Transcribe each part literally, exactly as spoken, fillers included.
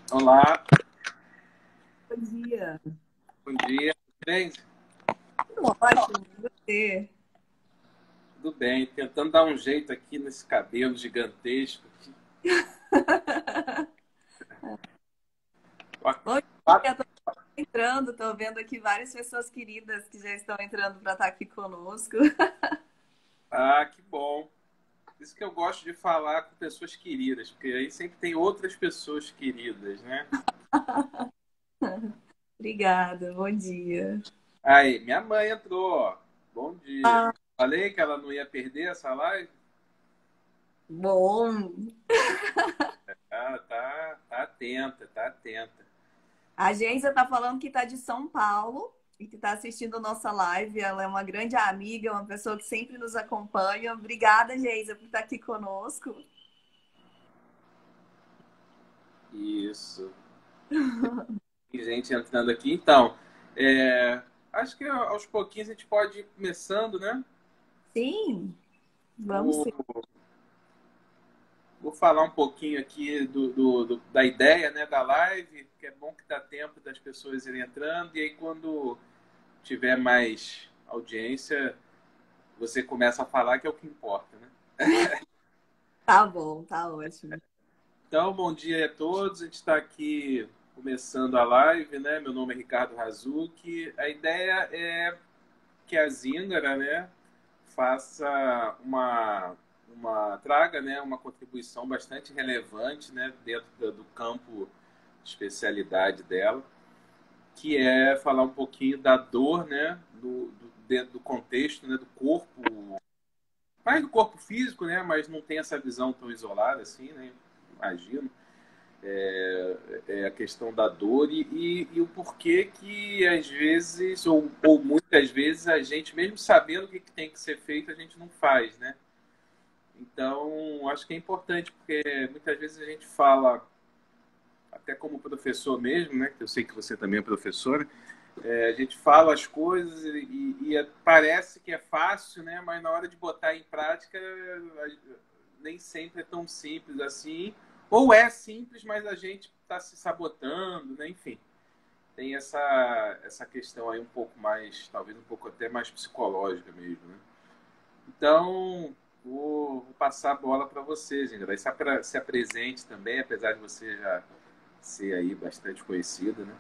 Olá, Bom dia. bom dia. Tudo bem? Tudo ótimo, e você? Tudo bem. Tentando dar um jeito aqui nesse cabelo gigantesco. Bom dia, estou entrando, estou vendo aqui várias pessoas queridas que já estão entrando para estar aqui conosco. Ah, que bom. Isso que eu gosto de falar com pessoas queridas, porque aí sempre tem outras pessoas queridas, né? Obrigada, bom dia. Aí, minha mãe entrou, ó. Bom dia. Ah, Falei que ela não ia perder essa live? bom, Ah, tá, tá atenta, tá atenta. a Geisa está falando que está de São Paulo e que está assistindo nossa live. Ela é uma grande amiga, uma pessoa que sempre nos acompanha. Obrigada, Geisa, por estar aqui conosco. Isso. Tem gente entrando aqui. Então, é, acho que aos pouquinhos a gente pode ir começando, né? Sim, vamos sim. Vou Vou falar um pouquinho aqui do, do- do- da ideia, né, da live, que é bom que dá tempo das pessoas irem entrando, e aí quando tiver mais audiência, você começa a falar, que é o que importa, né? Tá bom, tá ótimo. Então, bom dia a todos, a gente está aqui começando a live, né? Meu nome é Ricardo Razucchi. A ideia é que a Zingara, né, faça uma, uma traga, né, uma contribuição bastante relevante, né, dentro do, do campo de especialidade dela, que é falar um pouquinho da dor, né, do, do, dentro do contexto, né, do corpo, mais do corpo físico, né, mas não tem essa visão tão isolada assim, né, imagino. É, é a questão da dor e, e, e o porquê que às vezes, ou, ou muitas vezes, a gente, mesmo sabendo o que, que tem que ser feito, a gente não faz, né? Então, acho que é importante, porque muitas vezes a gente fala, até como professor mesmo, né? Que eu sei que você também é professora, é, a gente fala as coisas e, e é, parece que é fácil, né? Mas na hora de botar em prática, nem sempre é tão simples assim. Ou é simples, mas a gente está se sabotando, né? Enfim, tem essa, essa questão aí um pouco mais, talvez um pouco até mais psicológica mesmo, né? Então, vou, vou passar a bola para vocês, ainda. Daí se, apre, se apresente também, apesar de você já ser aí bastante conhecida, né?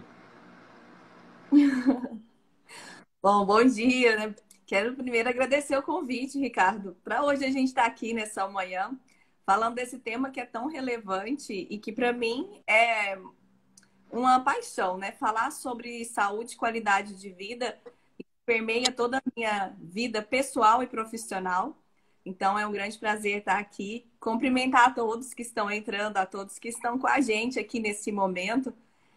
Bom, bom dia, né? Quero primeiro agradecer o convite, Ricardo, para hoje a gente estar aqui nessa manhã falando desse tema que é tão relevante e que para mim é uma paixão, né? Falar sobre saúde e qualidade de vida permeia toda a minha vida pessoal e profissional. Então é um grande prazer estar aqui, cumprimentar a todos que estão entrando, a todos que estão com a gente aqui nesse momento.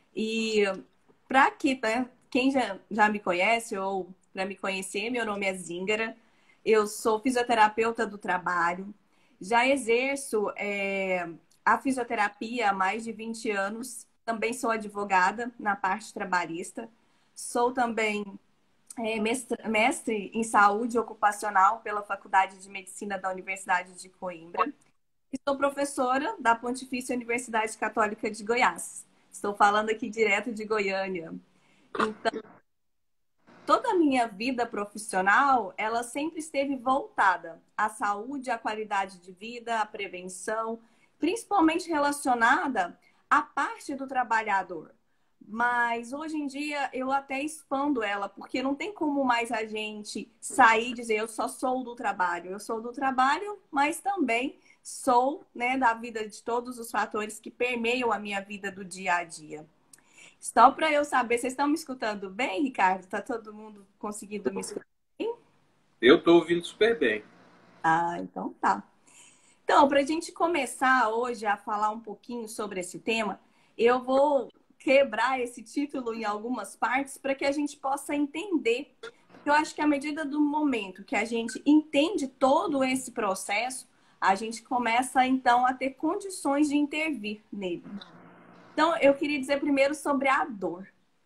E para que, né, quem já, já me conhece ou para me conhecer, meu nome é Zíngara, eu sou fisioterapeuta do trabalho, já exerço é, a fisioterapia há mais de vinte anos, também sou advogada na parte trabalhista, sou também é, mestre, mestre em saúde ocupacional pela Faculdade de Medicina da Universidade de Coimbra. Sou professora da Pontifícia Universidade Católica de Goiás. Estou falando aqui direto de Goiânia. Então, toda a minha vida profissional, ela sempre esteve voltada à saúde, à qualidade de vida, à prevenção, principalmente relacionada à parte do trabalhador. Mas hoje em dia eu até expando ela, porque não tem como mais a gente sair e dizer eu só sou do trabalho. Eu sou do trabalho, mas também sou, né, da vida de todos os fatores que permeiam a minha vida do dia a dia. Só para eu saber, vocês estão me escutando bem, Ricardo? Tá todo mundo conseguindo me escutar bem? Eu estou ouvindo super bem. Ah, então tá. Então, para a gente começar hoje a falar um pouquinho sobre esse tema, eu vou quebrar esse título em algumas partes para que a gente possa entender. Eu acho que à medida do momento que a gente entende todo esse processo, a gente começa então a ter condições de intervir nele. Então, eu queria dizer primeiro sobre a dor.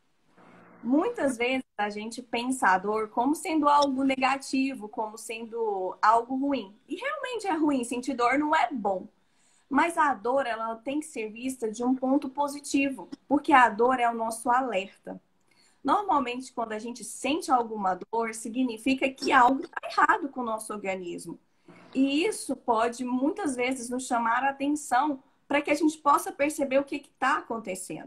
Muitas vezes a gente pensa a dor como sendo algo negativo, como sendo algo ruim. E realmente é ruim, sentir dor não é bom. Mas a dor, ela tem que ser vista de um ponto positivo, porque a dor é o nosso alerta. Normalmente, quando a gente sente alguma dor, significa que algo está errado com o nosso organismo. E isso pode, muitas vezes, nos chamar a atenção para que a gente possa perceber o que está acontecendo.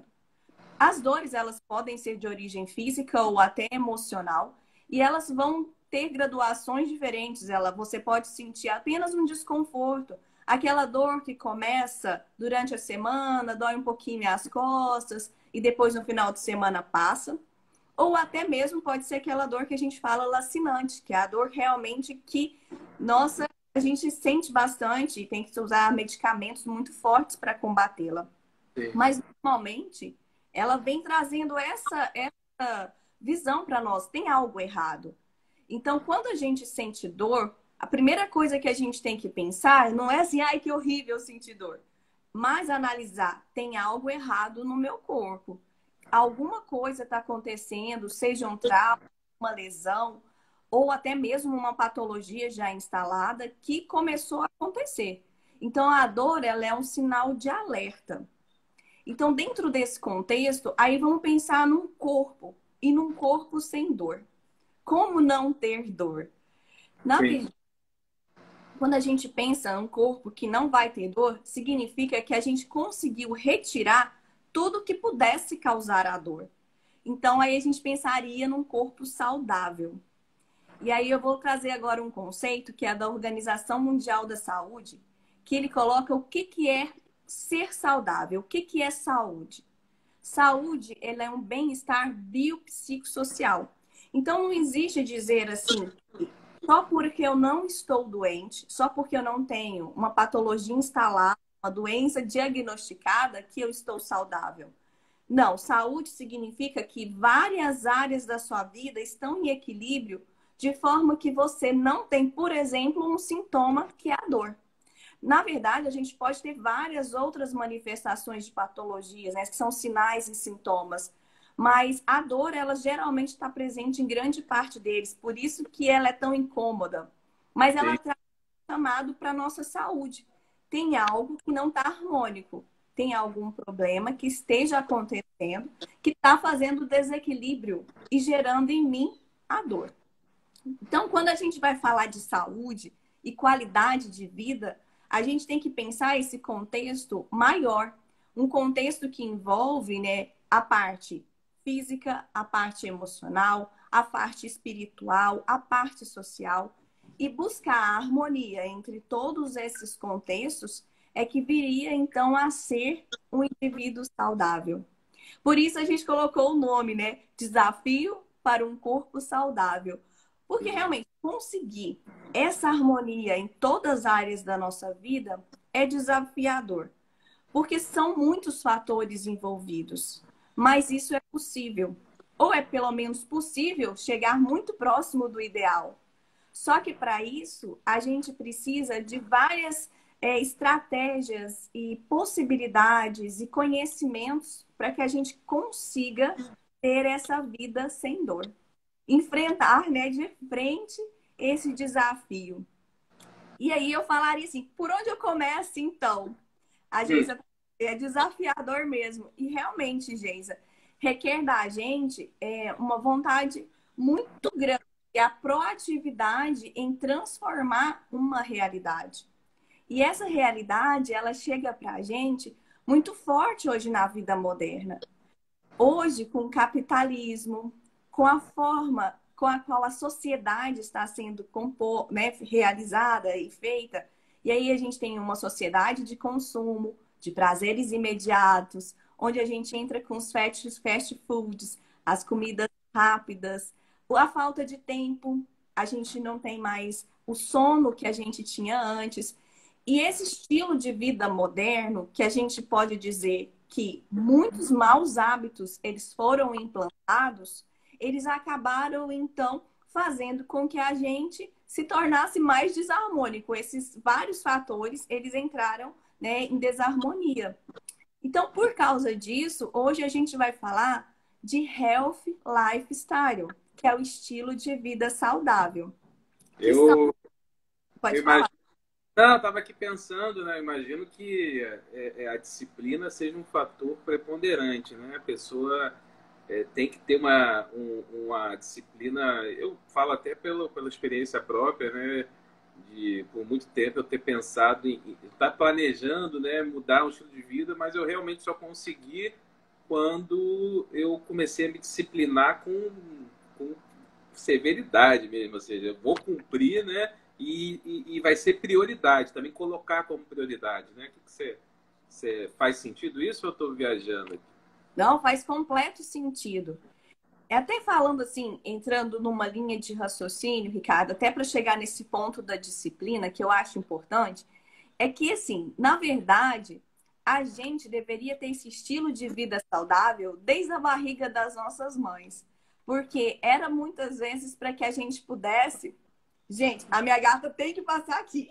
As dores, elas podem ser de origem física ou até emocional, e elas vão ter graduações diferentes. Ela, você pode sentir apenas um desconforto, aquela dor que começa durante a semana, dói um pouquinho nas costas, e depois no final de semana passa. Ou até mesmo pode ser aquela dor que a gente fala lacinante, que é a dor realmente que, nossa, a gente sente bastante e tem que usar medicamentos muito fortes para combatê-la. Mas, normalmente, ela vem trazendo essa, essa visão para nós. Tem algo errado. Então, quando a gente sente dor, a primeira coisa que a gente tem que pensar não é assim, ai, que horrível sentir dor. Mas analisar, tem algo errado no meu corpo. Alguma coisa está acontecendo, seja um trauma, uma lesão, ou até mesmo uma patologia já instalada que começou a acontecer. Então, a dor, ela é um sinal de alerta. Então, dentro desse contexto, aí vamos pensar num corpo e num corpo sem dor. Como não ter dor? Na verdade, quando a gente pensa num corpo que não vai ter dor, significa que a gente conseguiu retirar tudo que pudesse causar a dor. Então, aí a gente pensaria num corpo saudável. E aí eu vou trazer agora um conceito que é da Organização Mundial da Saúde, que ele coloca o que, que é ser saudável, o que, que é saúde. Saúde, ela é um bem-estar biopsicossocial. Então, não existe dizer assim, só porque eu não estou doente, só porque eu não tenho uma patologia instalada, uma doença diagnosticada, que eu estou saudável. Não, saúde significa que várias áreas da sua vida estão em equilíbrio, de forma que você não tem, por exemplo, um sintoma que é a dor. Na verdade, a gente pode ter várias outras manifestações de patologias, né, que são sinais e sintomas. Mas a dor, ela geralmente está presente em grande parte deles, por isso que ela é tão incômoda. Mas ela Sim. traz um chamado para a nossa saúde. Tem algo que não está harmônico, tem algum problema que esteja acontecendo, que está fazendo desequilíbrio e gerando em mim a dor. Então, quando a gente vai falar de saúde e qualidade de vida, a gente tem que pensar esse contexto maior, um contexto que envolve, né, a parte física, a parte emocional, a parte espiritual, a parte social. E buscar a harmonia entre todos esses contextos é que viria, então, a ser um indivíduo saudável. Por isso a gente colocou o nome, né? Desafio para um corpo saudável. Porque realmente conseguir essa harmonia em todas as áreas da nossa vida é desafiador. Porque são muitos fatores envolvidos. Mas isso é possível. Ou é pelo menos possível chegar muito próximo do ideal. Só que para isso a gente precisa de várias é, estratégias e possibilidades e conhecimentos para que a gente consiga ter essa vida sem dor. Enfrentar, né, de frente esse desafio. E aí eu falaria assim, por onde eu começo então? A Geisa é desafiador mesmo. E realmente, Geisa, requer da gente é, uma vontade muito grande e a proatividade em transformar uma realidade. E essa realidade, ela chega para a gente muito forte hoje na vida moderna. Hoje, com o capitalismo, com a forma com a qual a sociedade está sendo compor, né, realizada e feita. E aí a gente tem uma sociedade de consumo, de prazeres imediatos, onde a gente entra com os fast, fast foods, as comidas rápidas, a falta de tempo, a gente não tem mais o sono que a gente tinha antes. E esse estilo de vida moderno, que a gente pode dizer que muitos maus hábitos eles foram implantados, eles acabaram, então, fazendo com que a gente se tornasse mais desarmônico. Esses vários fatores, eles entraram, né, em desarmonia. Então, por causa disso, hoje a gente vai falar de Health Lifestyle, que é o estilo de vida saudável. Que Eu, são... eu Pode imagino, falar. Não, eu estava aqui pensando, né? Imagino que é, é, a disciplina seja um fator preponderante, né? A pessoa é, tem que ter uma, um- uma disciplina. Eu falo até pelo, pela experiência própria, né? De por muito tempo eu ter pensado em estar planejando, né? Mudar o estilo de vida, mas eu realmente só consegui quando eu comecei a me disciplinar com, com severidade mesmo, ou seja, eu vou cumprir, né? E, e, e vai ser prioridade, também colocar como prioridade, né? O que, que você, você faz sentido isso ou eu estou viajando aqui? Não, faz completo sentido. É até falando assim, entrando numa linha de raciocínio, Ricardo, até para chegar nesse ponto da disciplina, que eu acho importante, é que, assim, na verdade, a gente deveria ter esse estilo de vida saudável desde a barriga das nossas mães. Porque era muitas vezes para que a gente pudesse. Gente, a minha gata tem que passar aqui.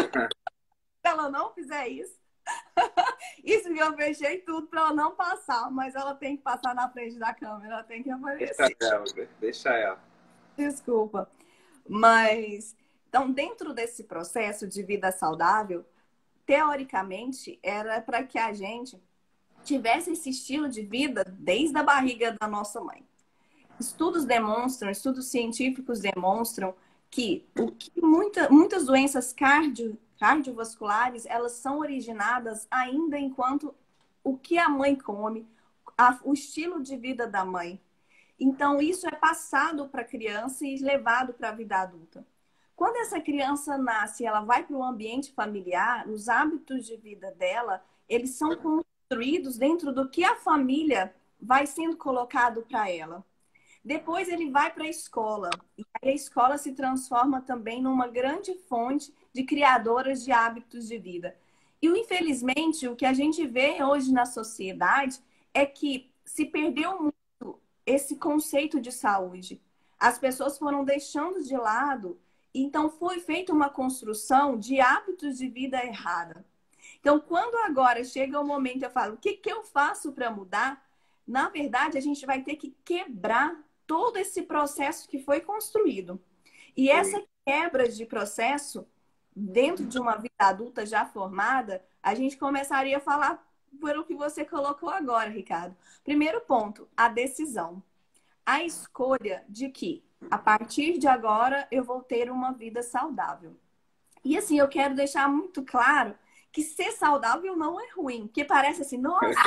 Se ela não fizer isso, isso que eu fechei tudo para ela não passar, mas ela tem que passar na frente da câmera, ela tem que Deixa aparecer. ela, deixa ela. Desculpa. Mas, então, dentro desse processo de vida saudável, teoricamente, era para que a gente tivesse esse estilo de vida desde a barriga da nossa mãe. Estudos demonstram, estudos científicos demonstram que, o que muita, muitas doenças cardio, cardiovasculares, elas são originadas ainda enquanto o que a mãe come, a, o estilo de vida da mãe. Então, isso é passado para a criança e levado para a vida adulta. Quando essa criança nasce, ela vai para o ambiente familiar, os hábitos de vida dela, eles são construídos dentro do que a família vai sendo colocado para ela. Depois ele vai para a escola. E aí a escola se transforma também numa grande fonte de criadoras de hábitos de vida. E, infelizmente, o que a gente vê hoje na sociedade é que se perdeu muito esse conceito de saúde. As pessoas foram deixando de lado, então foi feita uma construção de hábitos de vida errada. Então, quando agora chega o momento, eu falo, o que, que eu faço para mudar? Na verdade, a gente vai ter que quebrar todo esse processo que foi construído. E essa quebra de processo, dentro de uma vida adulta já formada, a gente começaria a falar pelo que você colocou agora, Ricardo. Primeiro ponto, a decisão. A escolha de que, a partir de agora, eu vou ter uma vida saudável. E assim, eu quero deixar muito claro que ser saudável não é ruim, porque parece assim, nossa,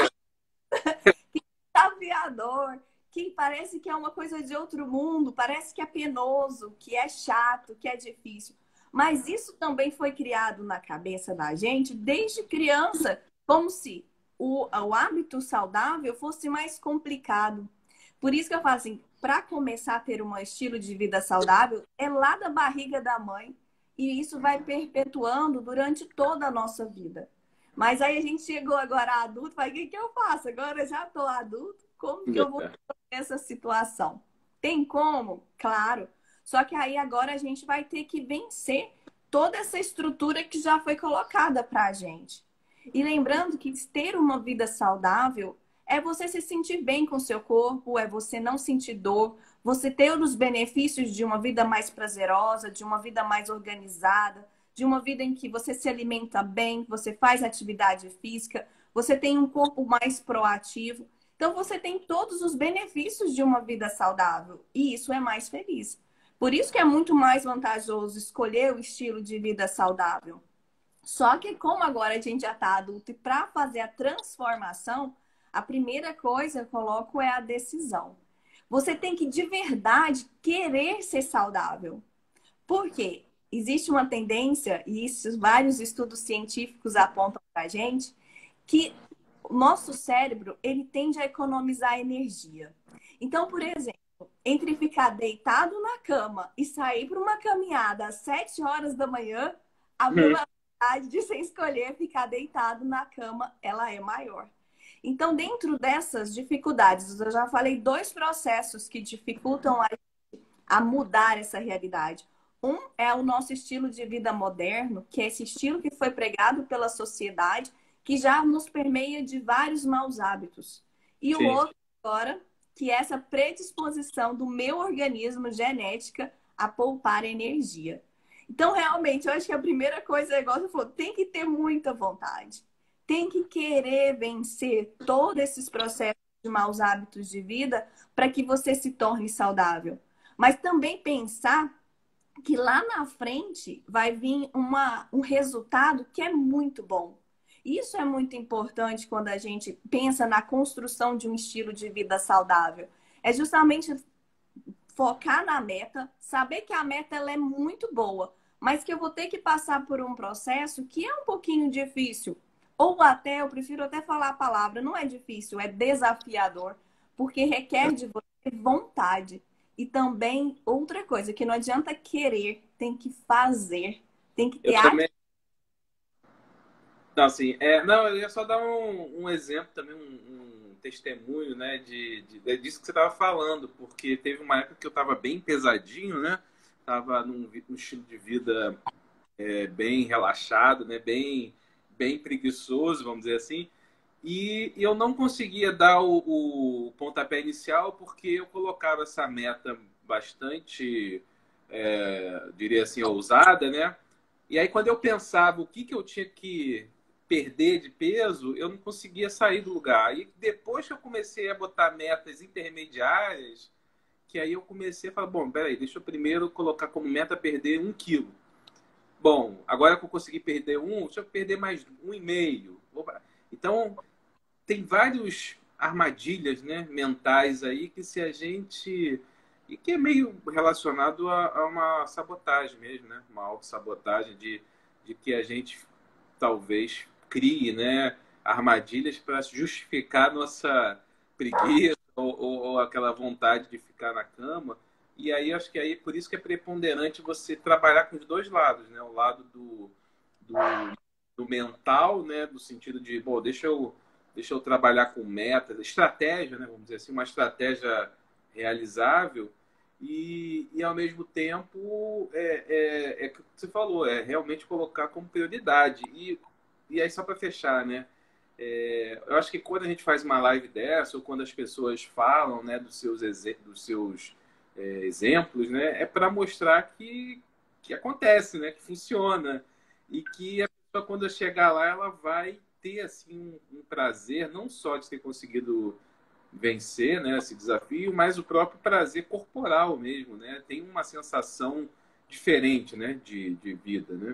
desafiador, que parece que é uma coisa de outro mundo, parece que é penoso, que é chato, que é difícil. Mas isso também foi criado na cabeça da gente desde criança, como se o, o hábito saudável fosse mais complicado. Por isso que eu falo assim, para começar a ter um estilo de vida saudável, é lá da barriga da mãe, e isso vai perpetuando durante toda a nossa vida. Mas aí a gente chegou agora adulto, vai, o que que eu faço? Agora eu já estou adulto, como que eu vou resolver essa situação? Tem como? Claro. Só que aí agora a gente vai ter que vencer toda essa estrutura que já foi colocada para a gente. E lembrando que ter uma vida saudável é você se sentir bem com o seu corpo, é você não sentir dor, você ter os benefícios de uma vida mais prazerosa, de uma vida mais organizada, de uma vida em que você se alimenta bem, você faz atividade física, você tem um corpo mais proativo. Então, você tem todos os benefícios de uma vida saudável e isso é mais feliz. Por isso que é muito mais vantajoso escolher o estilo de vida saudável. Só que como agora a gente já está adulto e para fazer a transformação, a primeira coisa que eu coloco é a decisão. Você tem que de verdade querer ser saudável. Por quê? Existe uma tendência, e isso vários estudos científicos apontam para a gente, que o nosso cérebro ele tende a economizar energia. Então, por exemplo, entre ficar deitado na cama e sair para uma caminhada às sete horas da manhã, a probabilidade de você escolher ficar deitado na cama, ela é maior. Então, dentro dessas dificuldades, eu já falei dois processos que dificultam a, a mudar essa realidade. Um é o nosso estilo de vida moderno, que é esse estilo que foi pregado pela sociedade, que já nos permeia de vários maus hábitos. E o Sim. outro, agora, que é essa predisposição do meu organismo genética a poupar energia. Então, realmente, eu acho que a primeira coisa é, igual você falou, tem que ter muita vontade. Tem que querer vencer todos esses processos de maus hábitos de vida para que você se torne saudável. Mas também pensar que lá na frente vai vir uma, um resultado que é muito bom. Isso é muito importante quando a gente pensa na construção de um estilo de vida saudável. É justamente focar na meta, saber que a meta ela é muito boa, mas que eu vou ter que passar por um processo que é um pouquinho difícil. Ou até, eu prefiro até falar a palavra, não é difícil, é desafiador, porque requer de você vontade. E também, outra coisa, que não adianta querer, tem que fazer, tem que ter Eu também. Não, assim, é, não, eu ia só dar um, um exemplo também, um, um testemunho, né, de, de, disso que você estava falando, porque teve uma época que eu estava bem pesadinho, né, estava num, num estilo de vida é, bem relaxado, né, bem, bem preguiçoso, vamos dizer assim, e eu não conseguia dar o, o pontapé inicial porque eu colocava essa meta bastante, é, diria assim, ousada, né, e aí quando eu pensava o que, que eu tinha que perder de peso, eu não conseguia sair do lugar. E depois que eu comecei a botar metas intermediárias, que aí eu comecei a falar, bom, peraí, deixa eu primeiro colocar como meta perder um quilo. Bom, agora que eu consegui perder um, deixa eu perder mais um e meio. Então, tem vários armadilhas, né, mentais aí que se a gente... E que é meio relacionado a, a uma sabotagem mesmo, né? Uma autossabotagem de, de que a gente talvez crie, né, armadilhas para justificar nossa preguiça ou, ou, ou aquela vontade de ficar na cama. E aí acho que aí por isso que é preponderante você trabalhar com os dois lados, né? O lado do, do, do mental, né, do sentido de, bom, deixa eu deixa eu trabalhar com metas, estratégia, né, vamos dizer assim, uma estratégia realizável e, e ao mesmo tempo é, é, é que você falou, é realmente colocar como prioridade. E, e aí, só para fechar, né? É, eu acho que quando a gente faz uma live dessa, ou quando as pessoas falam, né, dos seus, dos seus é, exemplos, né, é para mostrar que, que acontece, né, que funciona. E que a pessoa, quando chegar lá, ela vai ter assim, um, um prazer, não só de ter conseguido vencer, né, esse desafio, mas o próprio prazer corporal mesmo, né? Tem uma sensação diferente, né, de, de vida, né?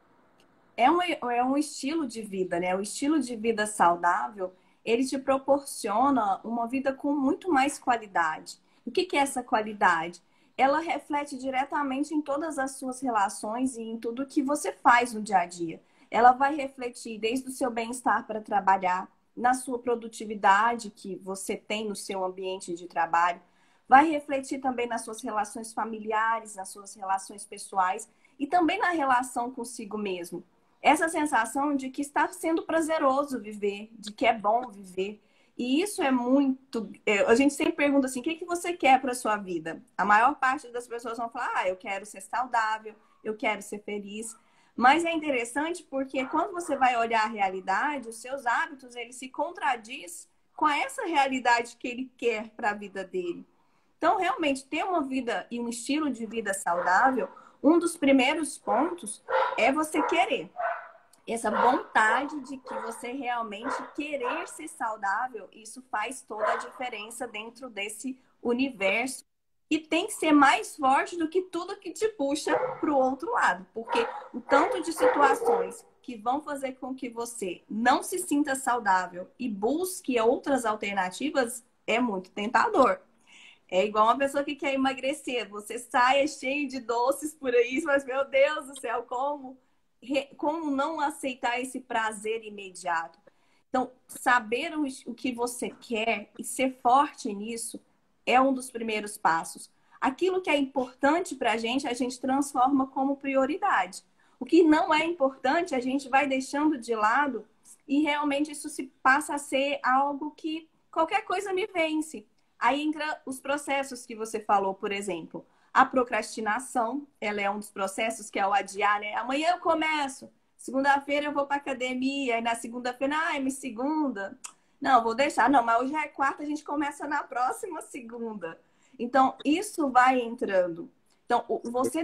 É um, é um estilo de vida, né? O estilo de vida saudável, ele te proporciona uma vida com muito mais qualidade. O que que é essa qualidade? Ela reflete diretamente em todas as suas relações e em tudo que você faz no dia a dia. Ela vai refletir desde o seu bem-estar para trabalhar, na sua produtividade que você tem no seu ambiente de trabalho, vai refletir também nas suas relações familiares, nas suas relações pessoais e também na relação consigo mesmo. Essa sensação de que está sendo prazeroso viver, de que é bom viver. E isso é muito. A gente sempre pergunta assim: o que, que você quer para a sua vida? A maior parte das pessoas vão falar: ah, eu quero ser saudável, eu quero ser feliz. Mas é interessante porque quando você vai olhar a realidade, os seus hábitos eles se contradiz com essa realidade que ele quer para a vida dele. Então, realmente, ter uma vida e um estilo de vida saudável, um dos primeiros pontos é você querer. Essa vontade de que você realmente querer ser saudável, isso faz toda a diferença dentro desse universo. E tem que ser mais forte do que tudo que te puxa para o outro lado. Porque o tanto de situações que vão fazer com que você não se sinta saudável e busque outras alternativas é muito tentador. É igual uma pessoa que quer emagrecer. Você sai cheio de doces por aí, mas, meu Deus do céu, como, como não aceitar esse prazer imediato? Então, saber o que você quer e ser forte nisso é um dos primeiros passos. Aquilo que é importante para a gente, a gente transforma como prioridade. O que não é importante, a gente vai deixando de lado e realmente isso se passa a ser algo que qualquer coisa me vence. Aí entra os processos que você falou, por exemplo. A procrastinação, ela é um dos processos que é o adiar, né? Amanhã eu começo, segunda-feira eu vou para academia, e na segunda-feira, ai, me segunda. Não, vou deixar. Não, mas hoje é quarta, a gente começa na próxima segunda. Então, isso vai entrando. Então, você decidir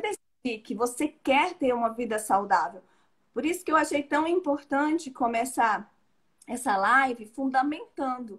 que você quer ter uma vida saudável. Por isso que eu achei tão importante começar essa live fundamentando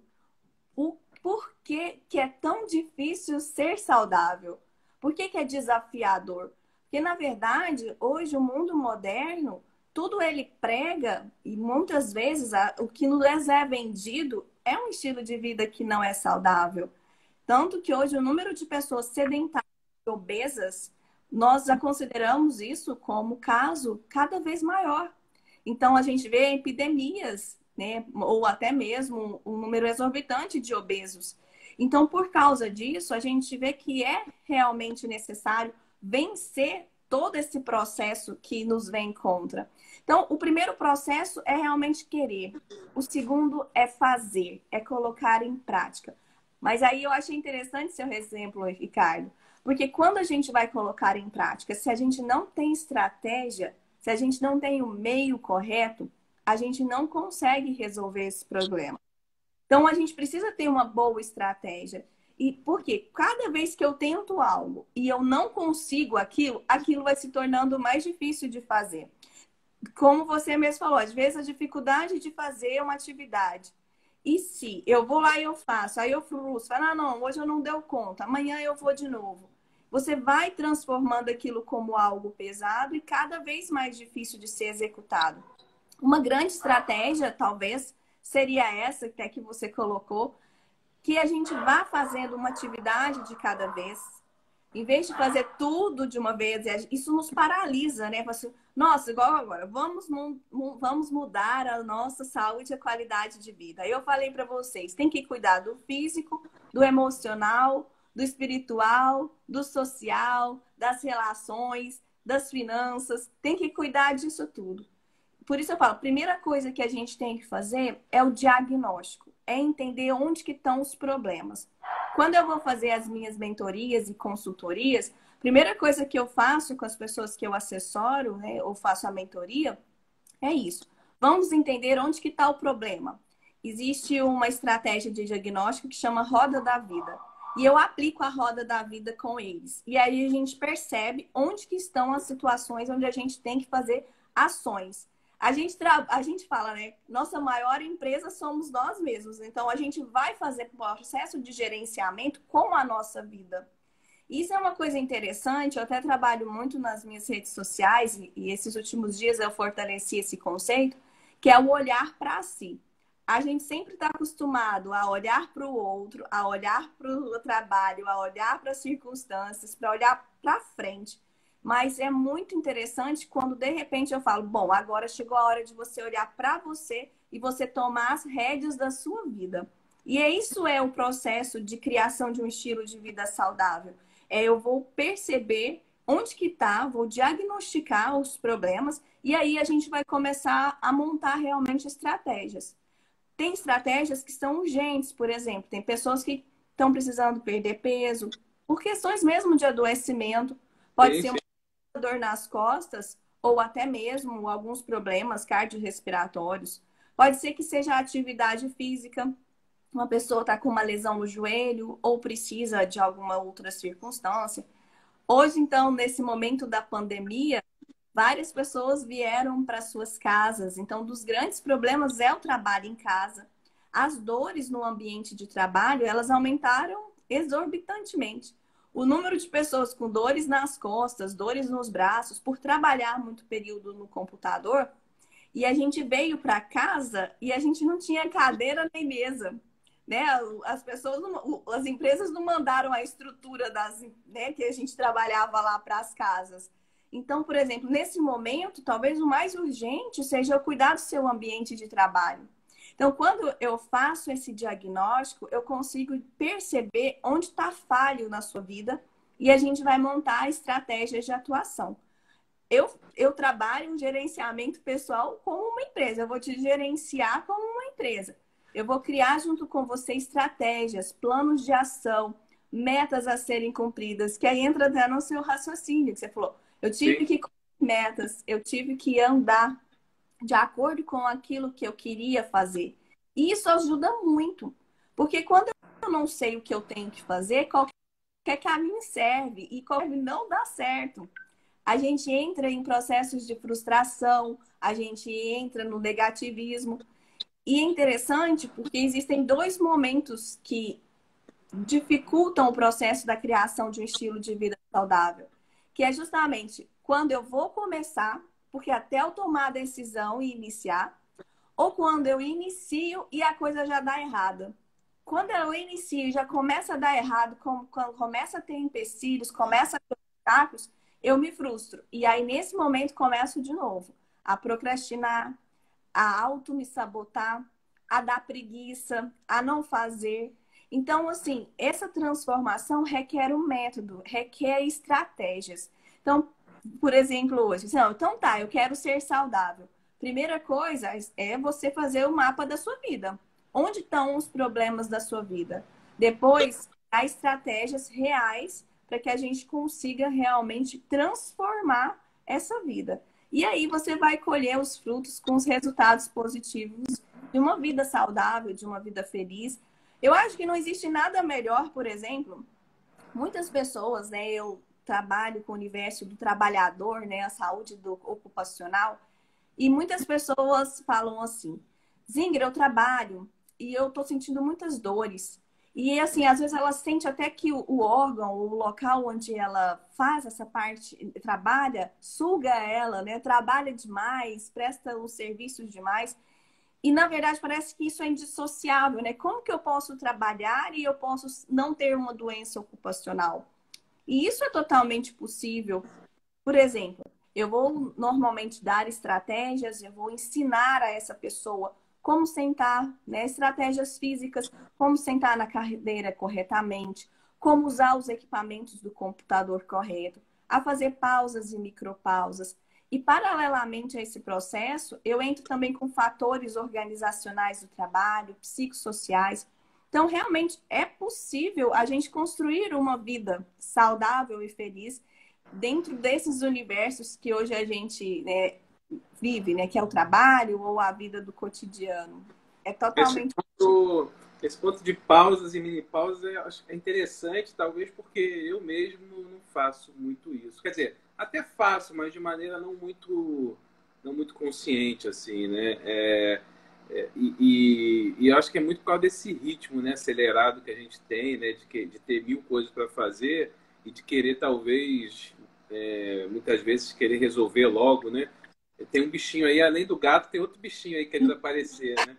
o porquê que é tão difícil ser saudável. Por que que é desafiador? Porque, na verdade, hoje o mundo moderno, tudo ele prega e muitas vezes o que nos é vendido é um estilo de vida que não é saudável. Tanto que hoje o número de pessoas sedentárias e obesas, nós já consideramos isso como caso cada vez maior. Então, a gente vê epidemias, né? Ou até mesmo um número exorbitante de obesos. Então, por causa disso, a gente vê que é realmente necessário vencer todo esse processo que nos vem contra. Então, o primeiro processo é realmente querer. O segundo é fazer, é colocar em prática. Mas aí eu achei interessante seu exemplo, Ricardo, porque quando a gente vai colocar em prática, se a gente não tem estratégia, se a gente não tem o meio correto, a gente não consegue resolver esse problema. Então, a gente precisa ter uma boa estratégia. E porque cada vez que eu tento algo e eu não consigo aquilo, aquilo vai se tornando mais difícil de fazer. Como você mesmo falou, às vezes a dificuldade de fazer uma atividade. E se eu vou lá e eu faço, aí eu frustro, falo, ah, não, hoje eu não deu conta, amanhã eu vou de novo. Você vai transformando aquilo como algo pesado e cada vez mais difícil de ser executado. Uma grande estratégia, talvez, seria essa até que você colocou, que a gente vá fazendo uma atividade de cada vez. Em vez de fazer tudo de uma vez, isso nos paralisa, né? Nossa, igual agora, vamos, vamos mudar a nossa saúde e a qualidade de vida. Aí eu falei para vocês, tem que cuidar do físico, do emocional, do espiritual, do social, das relações, das finanças. Tem que cuidar disso tudo. Por isso eu falo, a primeira coisa que a gente tem que fazer é o diagnóstico, é entender onde que estão os problemas. Quando eu vou fazer as minhas mentorias e consultorias, a primeira coisa que eu faço com as pessoas que eu assessoro, né, ou faço a mentoria, é isso. Vamos entender onde que está o problema. Existe uma estratégia de diagnóstico que chama Roda da Vida. E eu aplico a Roda da Vida com eles. E aí a gente percebe onde que estão as situações onde a gente tem que fazer ações. A gente, tra... a gente fala, né? Nossa maior empresa somos nós mesmos. Então, a gente vai fazer processo de gerenciamento com a nossa vida. Isso é uma coisa interessante. Eu até trabalho muito nas minhas redes sociais e, e esses últimos dias eu fortaleci esse conceito, que é o olhar para si. A gente sempre está acostumado a olhar para o outro, a olhar para o trabalho, a olhar para as circunstâncias, para olhar para frente. Mas é muito interessante quando, de repente, eu falo, bom, agora chegou a hora de você olhar para você e você tomar as rédeas da sua vida. E isso é o processo de criação de um estilo de vida saudável. É, eu vou perceber onde que está, vou diagnosticar os problemas e aí a gente vai começar a montar realmente estratégias. Tem estratégias que são urgentes, por exemplo. Tem pessoas que estão precisando perder peso por questões mesmo de adoecimento. Pode ser uma dor nas costas ou até mesmo alguns problemas cardiorrespiratórios. Pode ser que seja atividade física. Uma pessoa está com uma lesão no joelho ou precisa de alguma outra circunstância. Hoje, então, nesse momento da pandemia, várias pessoas vieram para suas casas. Então, um dos grandes problemas é o trabalho em casa. As dores no ambiente de trabalho, elas aumentaram exorbitantemente. O número de pessoas com dores nas costas, dores nos braços, por trabalhar muito período no computador. E a gente veio para casa e a gente não tinha cadeira nem mesa. Né? As pessoas, não, as empresas não mandaram a estrutura das, né, que a gente trabalhava lá para as casas. Então, por exemplo, nesse momento, talvez o mais urgente seja o cuidar do seu ambiente de trabalho. Então, quando eu faço esse diagnóstico, eu consigo perceber onde está falho na sua vida e a gente vai montar estratégias de atuação. Eu, eu trabalho um gerenciamento pessoal como uma empresa. Eu vou te gerenciar como uma empresa. Eu vou criar junto com você estratégias, planos de ação, metas a serem cumpridas, que aí entra até no seu raciocínio, que você falou. Eu tive Sim. que cumprir metas, eu tive que andar de acordo com aquilo que eu queria fazer. E isso ajuda muito. Porque quando eu não sei o que eu tenho que fazer, qualquer caminho serve. E qualquer não dá certo. a gente entra em processos de frustração, a gente entra no negativismo. E é interessante porque existem dois momentos que dificultam o processo da criação de um estilo de vida saudável, que é justamente quando eu vou começar, porque até eu tomar a decisão e iniciar, ou quando eu inicio e a coisa já dá errada. Quando eu inicio e já começa a dar errado, quando começa a ter empecilhos, começa a ter obstáculos, eu me frustro. E aí, nesse momento, começo de novo a procrastinar, a auto me sabotar, a dar preguiça, a não fazer. Então, assim, essa transformação requer um método, requer estratégias. Então, por exemplo, hoje, não, então tá, eu quero ser saudável. Primeira coisa é você fazer o mapa da sua vida. Onde estão os problemas da sua vida? Depois, há estratégias reais para que a gente consiga realmente transformar essa vida. E aí você vai colher os frutos com os resultados positivos de uma vida saudável, de uma vida feliz. Eu acho que não existe nada melhor, por exemplo, muitas pessoas, né, eu trabalho com o universo do trabalhador, né, a saúde do ocupacional, e muitas pessoas falam assim: Zinger, eu trabalho e eu tô sentindo muitas dores. E assim, às vezes ela sente até que o, o órgão, o local onde ela faz essa parte, trabalha, suga ela, né? Trabalha demais, presta os serviços demais. E na verdade parece que isso é indissociável, né? Como que eu posso trabalhar e eu posso não ter uma doença ocupacional? E isso é totalmente possível. Por exemplo, eu vou normalmente dar estratégias, eu vou ensinar a essa pessoa como sentar, né? Estratégias físicas, como sentar na cadeira corretamente, como usar os equipamentos do computador correto, a fazer pausas e micropausas. E paralelamente a esse processo, eu entro também com fatores organizacionais do trabalho, psicossociais. Então, realmente é possível a gente construir uma vida saudável e feliz dentro desses universos que hoje a gente, né, vive, né? Que é o trabalho ou a vida do cotidiano. É Esse totalmente. ponto, esse ponto de pausas e mini pausas é, acho que é interessante, talvez porque eu mesmo não faço muito isso. Quer dizer, até faço, mas de maneira não muito, não muito consciente, assim, né? É, é, e, e, e eu acho que é muito por causa desse ritmo, né, acelerado que a gente tem, né? De, que, de ter mil coisas para fazer e de querer, talvez, é, muitas vezes, querer resolver logo, né? Tem um bichinho aí, além do gato, tem outro bichinho aí querendo aparecer, né?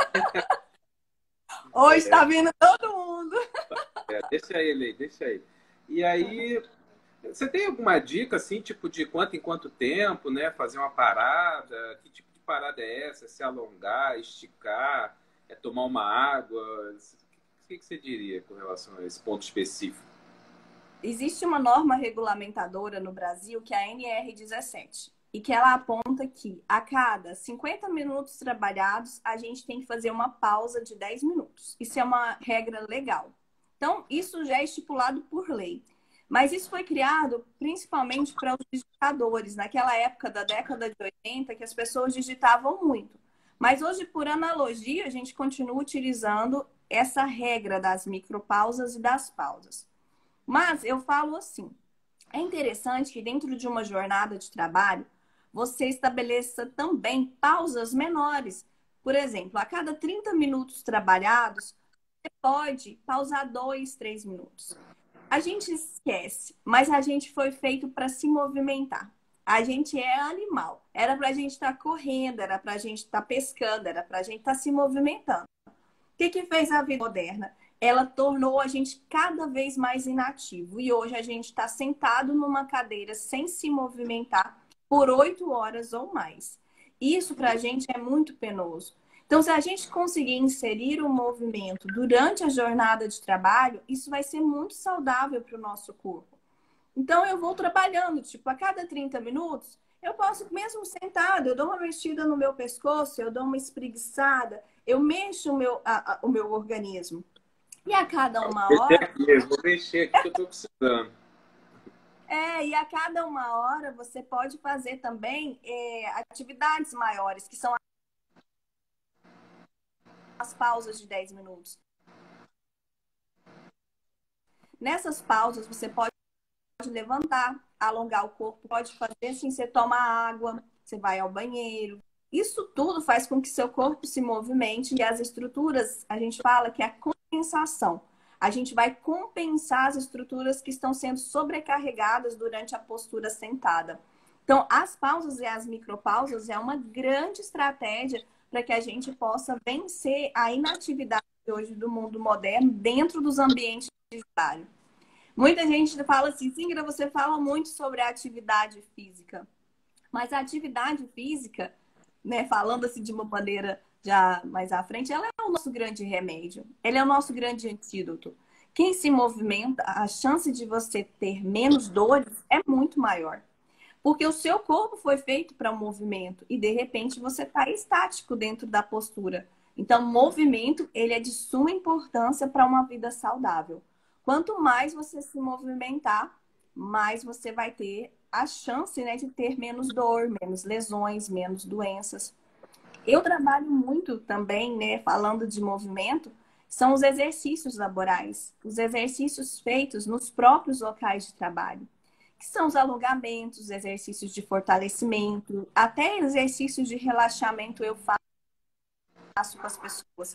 Hoje está vindo todo mundo. É, deixa ele aí, deixa ele. E aí, você tem alguma dica, assim, tipo, de quanto em quanto tempo, né? Fazer uma parada? Que tipo de parada é essa? Se alongar, esticar, é tomar uma água? O que que você diria com relação a esse ponto específico? Existe uma norma regulamentadora no Brasil, que é a N R dezessete, e que ela aponta que a cada cinquenta minutos trabalhados, a gente tem que fazer uma pausa de dez minutos. Isso é uma regra legal. Então, isso já é estipulado por lei. Mas isso foi criado principalmente para os digitadores, naquela época da década de oitenta, que as pessoas digitavam muito. Mas hoje, por analogia, a gente continua utilizando essa regra das micropausas e das pausas. Mas eu falo assim, é interessante que dentro de uma jornada de trabalho, você estabeleça também pausas menores. Por exemplo, a cada trinta minutos trabalhados, você pode pausar dois, três minutos. A gente esquece, mas a gente foi feito para se movimentar. A gente é animal. Era para a gente estar correndo, era para a gente estar pescando, era para a gente estar se movimentando. O que que fez a vida moderna? Ela tornou a gente cada vez mais inativo. E hoje a gente está sentado numa cadeira sem se movimentar por oito horas ou mais. Isso para a gente é muito penoso. Então, se a gente conseguir inserir o movimento durante a jornada de trabalho, isso vai ser muito saudável para o nosso corpo. Então, eu vou trabalhando, tipo, a cada trinta minutos, eu posso, mesmo sentado, eu dou uma mexida no meu pescoço, eu dou uma espreguiçada, eu mexo o meu, a, a, o meu organismo. E a cada Vou uma mexer hora, aqui, vou mexer aqui que eu tô precisando. é, e a cada uma hora você pode fazer também é, atividades maiores, que são as pausas de dez minutos. Nessas pausas, você pode levantar, alongar o corpo, pode fazer assim, você toma água, você vai ao banheiro. Isso tudo faz com que seu corpo se movimente e as estruturas, a gente fala que é a compensação. A gente vai compensar as estruturas que estão sendo sobrecarregadas durante a postura sentada. Então, as pausas e as micropausas é uma grande estratégia para que a gente possa vencer a inatividade hoje do mundo moderno dentro dos ambientes de trabalho. Muita gente fala assim, Zíngra, você fala muito sobre a atividade física. Mas a atividade física, né, falando assim de uma maneira já mais à frente, ela é o nosso grande remédio. Ela é o nosso grande antídoto. Quem se movimenta, a chance de você ter menos dores é muito maior. Porque o seu corpo foi feito para o movimento e, de repente, você está estático dentro da postura. Então, o movimento, ele é de suma importância para uma vida saudável. Quanto mais você se movimentar, mais você vai ter a chance, né, de ter menos dor, menos lesões, menos doenças. Eu trabalho muito também, né, falando de movimento, são os exercícios laborais, os exercícios feitos nos próprios locais de trabalho, que são os alongamentos, exercícios de fortalecimento, até exercícios de relaxamento eu faço com as pessoas.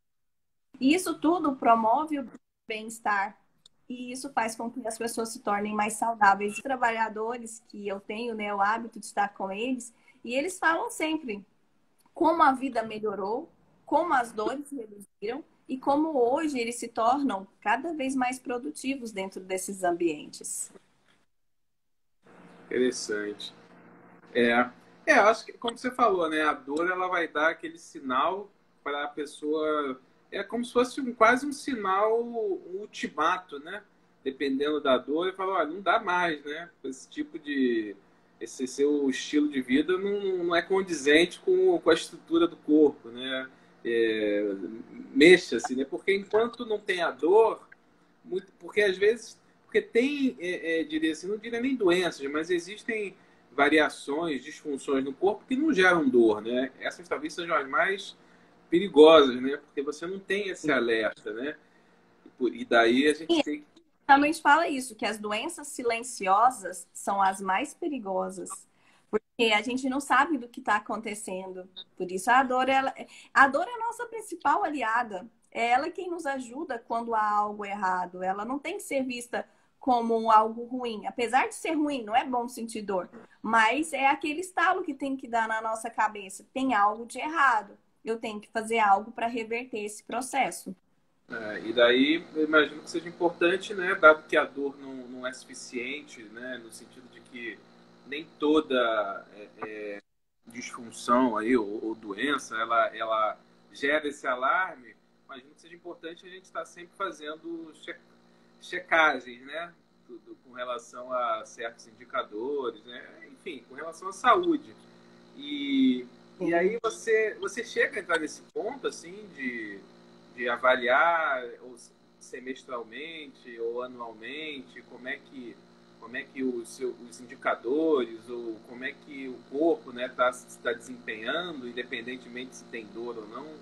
E isso tudo promove o bem-estar e isso faz com que as pessoas se tornem mais saudáveis. Os trabalhadores que eu tenho, né, o hábito de estar com eles, e eles falam sempre como a vida melhorou, como as dores reduziram e como hoje eles se tornam cada vez mais produtivos dentro desses ambientes. Interessante. É, é, acho que, como você falou, né? A dor ela vai dar aquele sinal para a pessoa. É como se fosse um, quase um sinal, um ultimato, né? Dependendo da dor, ele fala, olha, não dá mais, né? Esse tipo de. Esse seu estilo de vida não, não é condizente com, com a estrutura do corpo, né? É, mexa-se, né? Porque enquanto não tem a dor, muito, porque às vezes. Porque tem, é, é, diria assim, não diria nem doenças, mas existem variações, disfunções no corpo que não geram dor, né? Essas talvez sejam as mais perigosas, né? Porque você não tem esse alerta, né? E daí a gente tem que... Realmente fala isso, que as doenças silenciosas são as mais perigosas. Porque a gente não sabe do que está acontecendo. Por isso a dor, ela... a dor é a nossa principal aliada. É ela quem nos ajuda quando há algo errado. Ela não tem que ser vista como algo ruim. Apesar de ser ruim, não é bom sentir dor. Mas é aquele estalo que tem que dar na nossa cabeça. Tem algo de errado. Eu tenho que fazer algo para reverter esse processo. É, e daí, eu imagino que seja importante, né? Dado que a dor não, não é suficiente, né? No sentido de que nem toda é, é, disfunção aí, ou, ou doença, ela, ela gera esse alarme. Imagino que seja importante a gente estar sempre fazendo che checagens, né? Tudo, com relação a certos indicadores, né? Enfim, com relação à saúde. E, e aí você, você chega a entrar nesse ponto, assim, de, de avaliar ou semestralmente ou anualmente como é que, como é que os, seu, os indicadores ou como é que o corpo está, né, tá, tá desempenhando, independentemente se tem dor ou não?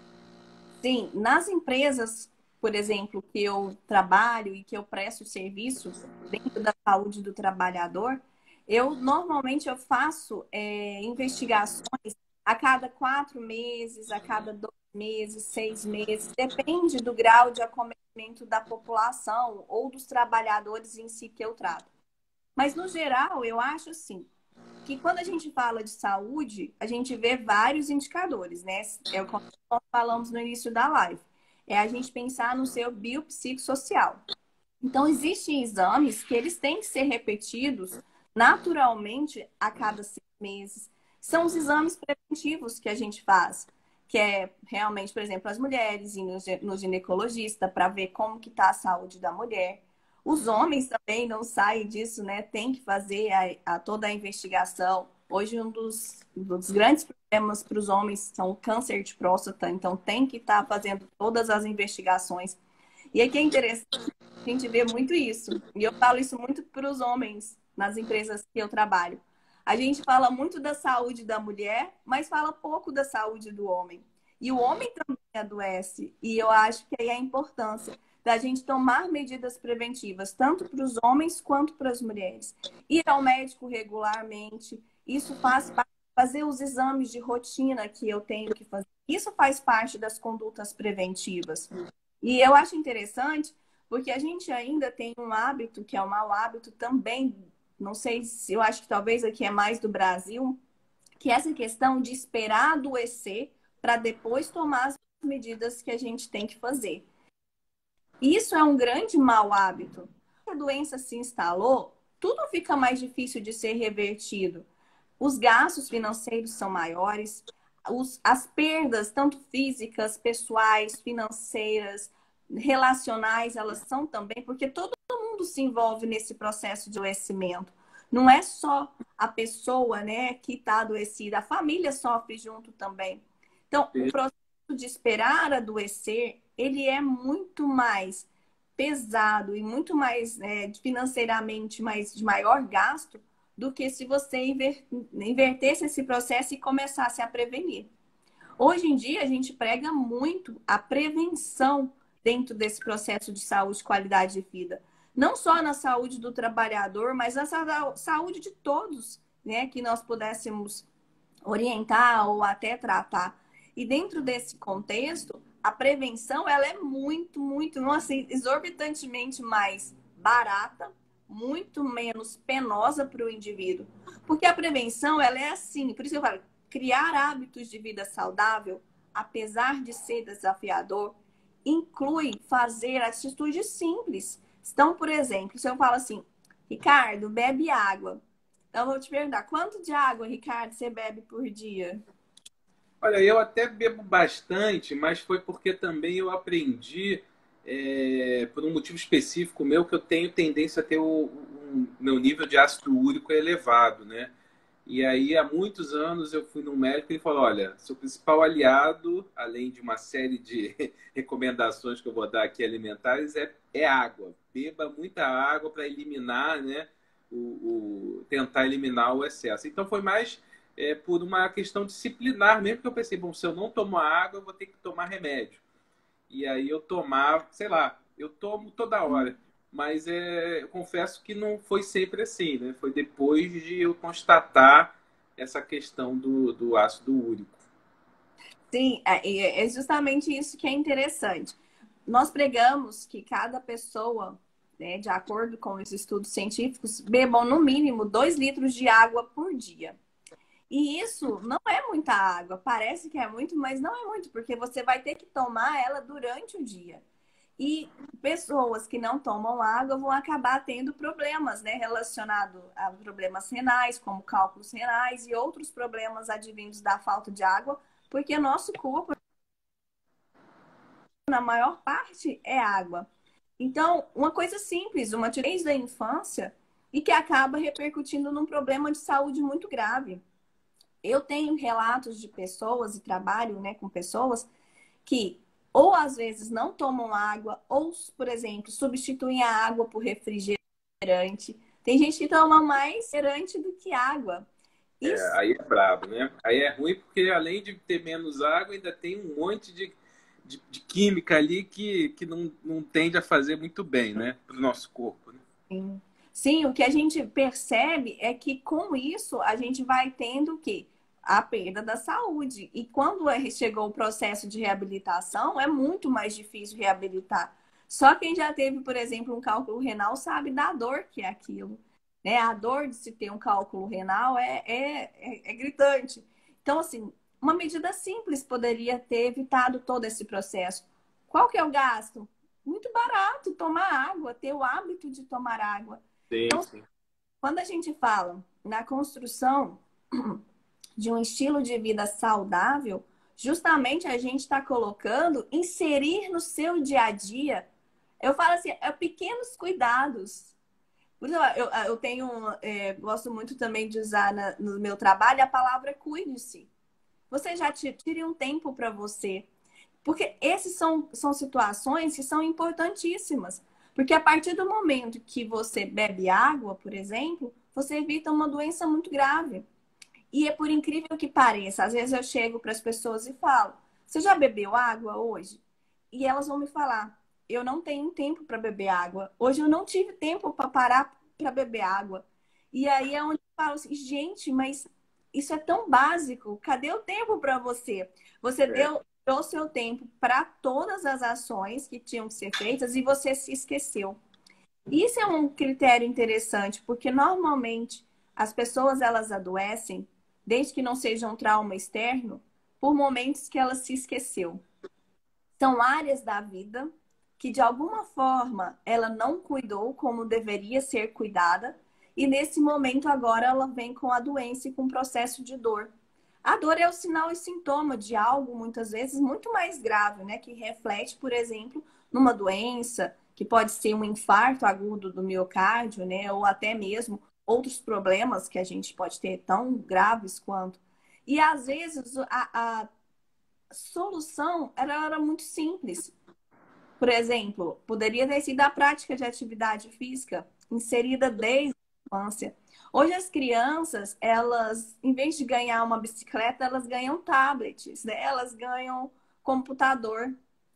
Sim, nas empresas, por exemplo, que eu trabalho e que eu presto serviço dentro da saúde do trabalhador, eu normalmente eu faço é, investigações a cada quatro meses, a cada dois meses, seis meses, depende do grau de acometimento da população ou dos trabalhadores em si que eu trato. Mas, no geral, eu acho assim, que quando a gente fala de saúde, a gente vê vários indicadores, né? É o que nós falamos no início da live. É a gente pensar no seu biopsicossocial. Então, existem exames que eles têm que ser repetidos naturalmente a cada seis meses. São os exames preventivos que a gente faz, que é realmente, por exemplo, as mulheres ir no ginecologista para ver como que está a saúde da mulher. Os homens também não saem disso, né? Tem que fazer a, a toda a investigação. Hoje, um dos, dos grandes problemas para os homens são o câncer de próstata, então tem que estar tá fazendo todas as investigações. E aqui é interessante, a gente vê muito isso. E eu falo isso muito para os homens nas empresas que eu trabalho. A gente fala muito da saúde da mulher, mas fala pouco da saúde do homem. E o homem também adoece. E eu acho que aí é a importância. da gente tomar medidas preventivas, tanto para os homens quanto para as mulheres. Ir ao médico regularmente, isso faz parte, fazer os exames de rotina que eu tenho que fazer. Isso faz parte das condutas preventivas. E eu acho interessante, porque a gente ainda tem um hábito, que é um mau hábito também, não sei se eu acho que talvez aqui é mais do Brasil, que é essa questão de esperar adoecer para depois tomar as medidas que a gente tem que fazer. Isso é um grande mau hábito. Se a doença se instalou, tudo fica mais difícil de ser revertido. Os gastos financeiros são maiores, os, as perdas, tanto físicas, pessoais, financeiras, relacionais, elas são também, porque todo mundo se envolve nesse processo de adoecimento. Não é só a pessoa, né, que está adoecida, a família sofre junto também. Então, o processo de esperar adoecer, ele é muito mais pesado e muito mais é, financeiramente mais, de maior gasto do que se você inver, invertesse esse processo e começasse a prevenir. Hoje em dia, a gente prega muito a prevenção dentro desse processo de saúde e qualidade de vida. Não só na saúde do trabalhador, mas na saúde de todos, né? Que nós pudéssemos orientar ou até tratar. E dentro desse contexto, a prevenção ela é muito, muito, nossa, exorbitantemente mais barata, muito menos penosa para o indivíduo. Porque a prevenção, ela é assim, por isso que eu falo, criar hábitos de vida saudável, apesar de ser desafiador, inclui fazer atitudes simples. Então, por exemplo, se eu falo assim, Ricardo, bebe água. Então, eu vou te perguntar, quanto de água, Ricardo, você bebe por dia? Olha, eu até bebo bastante, mas foi porque também eu aprendi, é, por um motivo específico meu, que eu tenho tendência a ter o, o meu nível de ácido úrico elevado, né? E aí, há muitos anos, eu fui num médico e ele falou, olha, seu principal aliado, além de uma série de recomendações que eu vou dar aqui alimentares, é, é água. Beba muita água para eliminar, né, o, o, tentar eliminar o excesso. Então, foi mais é, por uma questão disciplinar mesmo, que eu pensei, bom, se eu não tomo água, eu vou ter que tomar remédio. E aí eu tomava, sei lá, eu tomo toda hora. Mas é, eu confesso que não foi sempre assim, né? Foi depois de eu constatar essa questão do, do ácido úrico. Sim, é, é justamente isso que é interessante. Nós pregamos que cada pessoa, né, de acordo com os estudos científicos, bebam no mínimo dois litros de água por dia. E isso não é muita água. Parece que é muito, mas não é muito, porque você vai ter que tomar ela durante o dia. E pessoas que não tomam água vão acabar tendo problemas, né, relacionados a problemas renais, como cálculos renais e outros problemas advindos da falta de água, porque nosso corpo, na maior parte, é água. Então, uma coisa simples, uma timidez da infância e que acaba repercutindo num problema de saúde muito grave. Eu tenho relatos de pessoas e trabalho, né, com pessoas que ou às vezes não tomam água, ou, por exemplo, substituem a água por refrigerante. Tem gente que toma mais refrigerante do que água. Isso... É, aí é brabo, né? Aí é ruim porque além de ter menos água, ainda tem um monte de, de, de química ali que, que não, não tende a fazer muito bem, né? Para o nosso corpo. Né? Sim. Sim, o que a gente percebe é que com isso a gente vai tendo o quê? A perda da saúde. E quando chegou o processo de reabilitação, é muito mais difícil reabilitar. Só quem já teve, por exemplo, um cálculo renal sabe da dor que é aquilo. Né? A dor de se ter um cálculo renal é, é, é, é gritante. Então, assim, uma medida simples poderia ter evitado todo esse processo. Qual que é o gasto? Muito barato, tomar água, ter o hábito de tomar água. Sim, então, sim. Quando a gente fala na construção de um estilo de vida saudável, justamente a gente está colocando, inserir no seu dia a dia, eu falo assim, é pequenos cuidados. Por isso, eu, eu tenho, é, gosto muito também de usar na, no meu trabalho a palavra cuide-se. Você já tire um tempo para você. Porque esses são, são situações que são importantíssimas. Porque a partir do momento que você bebe água, por exemplo, você evita uma doença muito grave. E é por incrível que pareça, às vezes eu chego para as pessoas e falo, você já bebeu água hoje? E elas vão me falar, eu não tenho tempo para beber água. Hoje eu não tive tempo para parar para beber água. E aí é onde eu falo assim, gente, mas isso é tão básico. Cadê o tempo para você? Você É. deu, deu o seu tempo para todas as ações que tinham que ser feitas e você se esqueceu. Isso é um critério interessante, porque normalmente as pessoas elas adoecem, desde que não seja um trauma externo, por momentos que ela se esqueceu. São áreas da vida que de alguma forma ela não cuidou como deveria ser cuidada, e nesse momento agora ela vem com a doença e com o processo de dor. A dor é o sinal e sintoma de algo, muitas vezes, muito mais grave, né? Que reflete, por exemplo, numa doença, que pode ser um infarto agudo do miocárdio, né? Ou até mesmo outros problemas que a gente pode ter tão graves quanto. E às vezes a, a solução era, era muito simples. Por exemplo, poderia ter sido a prática de atividade física inserida desde a infância. Hoje as crianças, elas, em vez de ganhar uma bicicleta, elas ganham tablets, né? Elas ganham computador.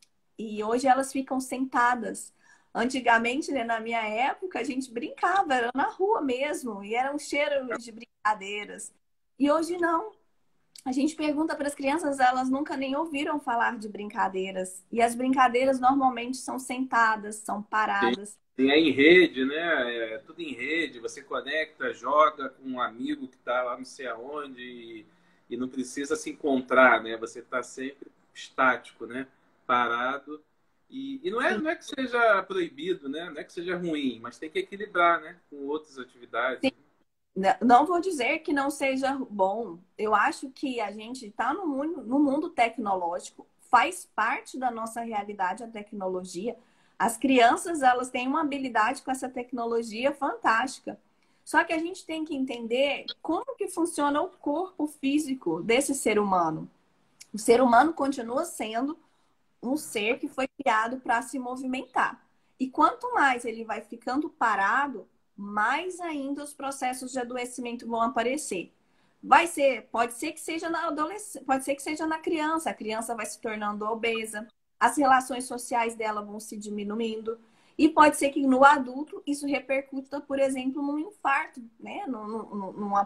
E hoje elas ficam sentadas. Antigamente, né, na minha época, a gente brincava, era na rua mesmo, e era um cheiro de brincadeiras. E hoje não. A gente pergunta para as crianças, elas nunca nem ouviram falar de brincadeiras. E as brincadeiras normalmente são sentadas, são Sim. paradas. Sim, é em rede, né? É tudo em rede. Você conecta, joga com um amigo que está lá não sei aonde e, e não precisa se encontrar, né? Você está sempre estático, né? Parado. E, e não é, não é que seja proibido, né? Não é que seja ruim, mas tem que equilibrar, né? Com outras atividades. Não vou dizer que não seja bom. Eu acho que a gente está no mundo, no mundo tecnológico, faz parte da nossa realidade a tecnologia. As crianças, elas têm uma habilidade com essa tecnologia fantástica. Só que a gente tem que entender como que funciona o corpo físico desse ser humano. O ser humano continua sendo um ser que foi criado para se movimentar. E quanto mais ele vai ficando parado, mais ainda os processos de adoecimento vão aparecer. Vai ser, pode ser que seja na adolescência, pode ser que seja na criança, a criança vai se tornando obesa, as relações sociais dela vão se diminuindo, e pode ser que no adulto isso repercuta, por exemplo, num infarto, né? Numa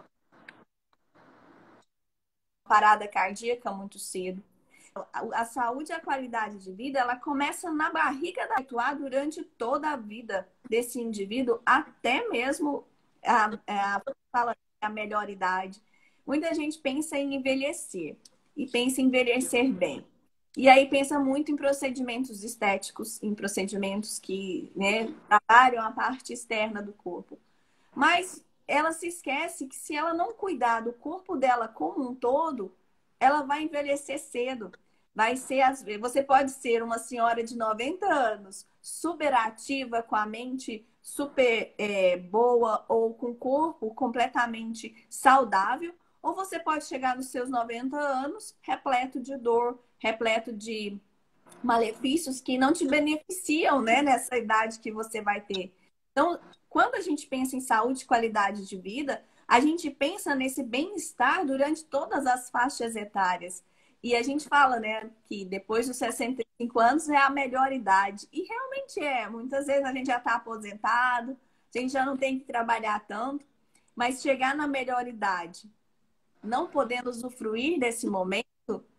parada cardíaca muito cedo. A saúde e a qualidade de vida, ela começa na barriga da atuar durante toda a vida desse indivíduo, até mesmo a, a, fala, a melhor idade. Muita gente pensa em envelhecer e pensa em envelhecer bem. E aí pensa muito em procedimentos estéticos, em procedimentos que, né, trabalham a parte externa do corpo. Mas ela se esquece que se ela não cuidar do corpo dela como um todo, ela vai envelhecer cedo. Vai ser, você pode ser uma senhora de noventa anos, super ativa, com a mente super é, boa ou com o corpo completamente saudável, ou você pode chegar nos seus noventa anos repleto de dor, repleto de malefícios que não te beneficiam, né, nessa idade que você vai ter. Então, quando a gente pensa em saúde e qualidade de vida, a gente pensa nesse bem-estar durante todas as faixas etárias. E a gente fala, né, que depois dos sessenta e cinco anos é a melhor idade. E realmente é. Muitas vezes a gente já está aposentado, a gente já não tem que trabalhar tanto, mas chegar na melhor idade, não podendo usufruir desse momento,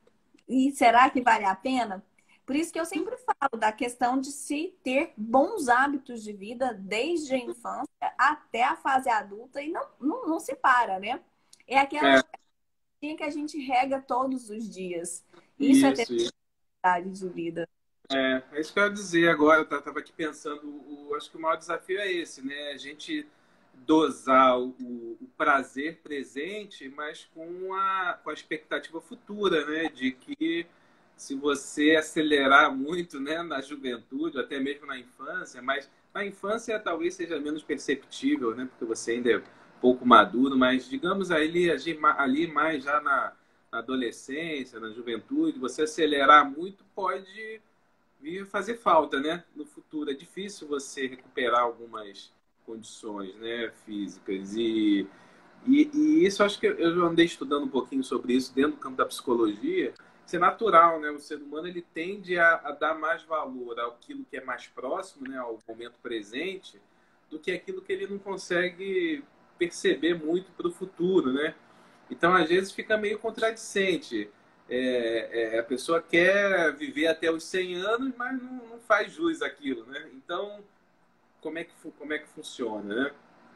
e será que vale a pena? Por isso que eu sempre falo da questão de se ter bons hábitos de vida desde a infância até a fase adulta e não, não, não se para, né? É aquela É, que a gente rega todos os dias. Isso é ter isso, isso. qualidade de vida. É, é isso que eu ia dizer agora. Eu estava aqui pensando, o, acho que o maior desafio é esse, né? A gente dosar o, o prazer presente, mas com a, com a expectativa futura, né? De que se você acelerar muito, né, na juventude, até mesmo na infância, mas na infância talvez seja menos perceptível, né? Porque você ainda é pouco maduro, mas digamos ali, ali mais já na, na adolescência, na juventude, você acelerar muito pode vir fazer falta, né? No futuro. É difícil você recuperar algumas condições, né, físicas. E, e, e isso, acho que eu andei estudando um pouquinho sobre isso dentro do campo da psicologia, ser natural, né? O ser humano ele tende a, a dar mais valor àquilo que é mais próximo, né? Ao momento presente, do que aquilo que ele não consegue perceber muito para o futuro, né? Então, às vezes, fica meio contradicente. É, é, a pessoa quer viver até os cem anos, mas não, não faz jus àquilo, né? Então, como é que, como é que funciona, né?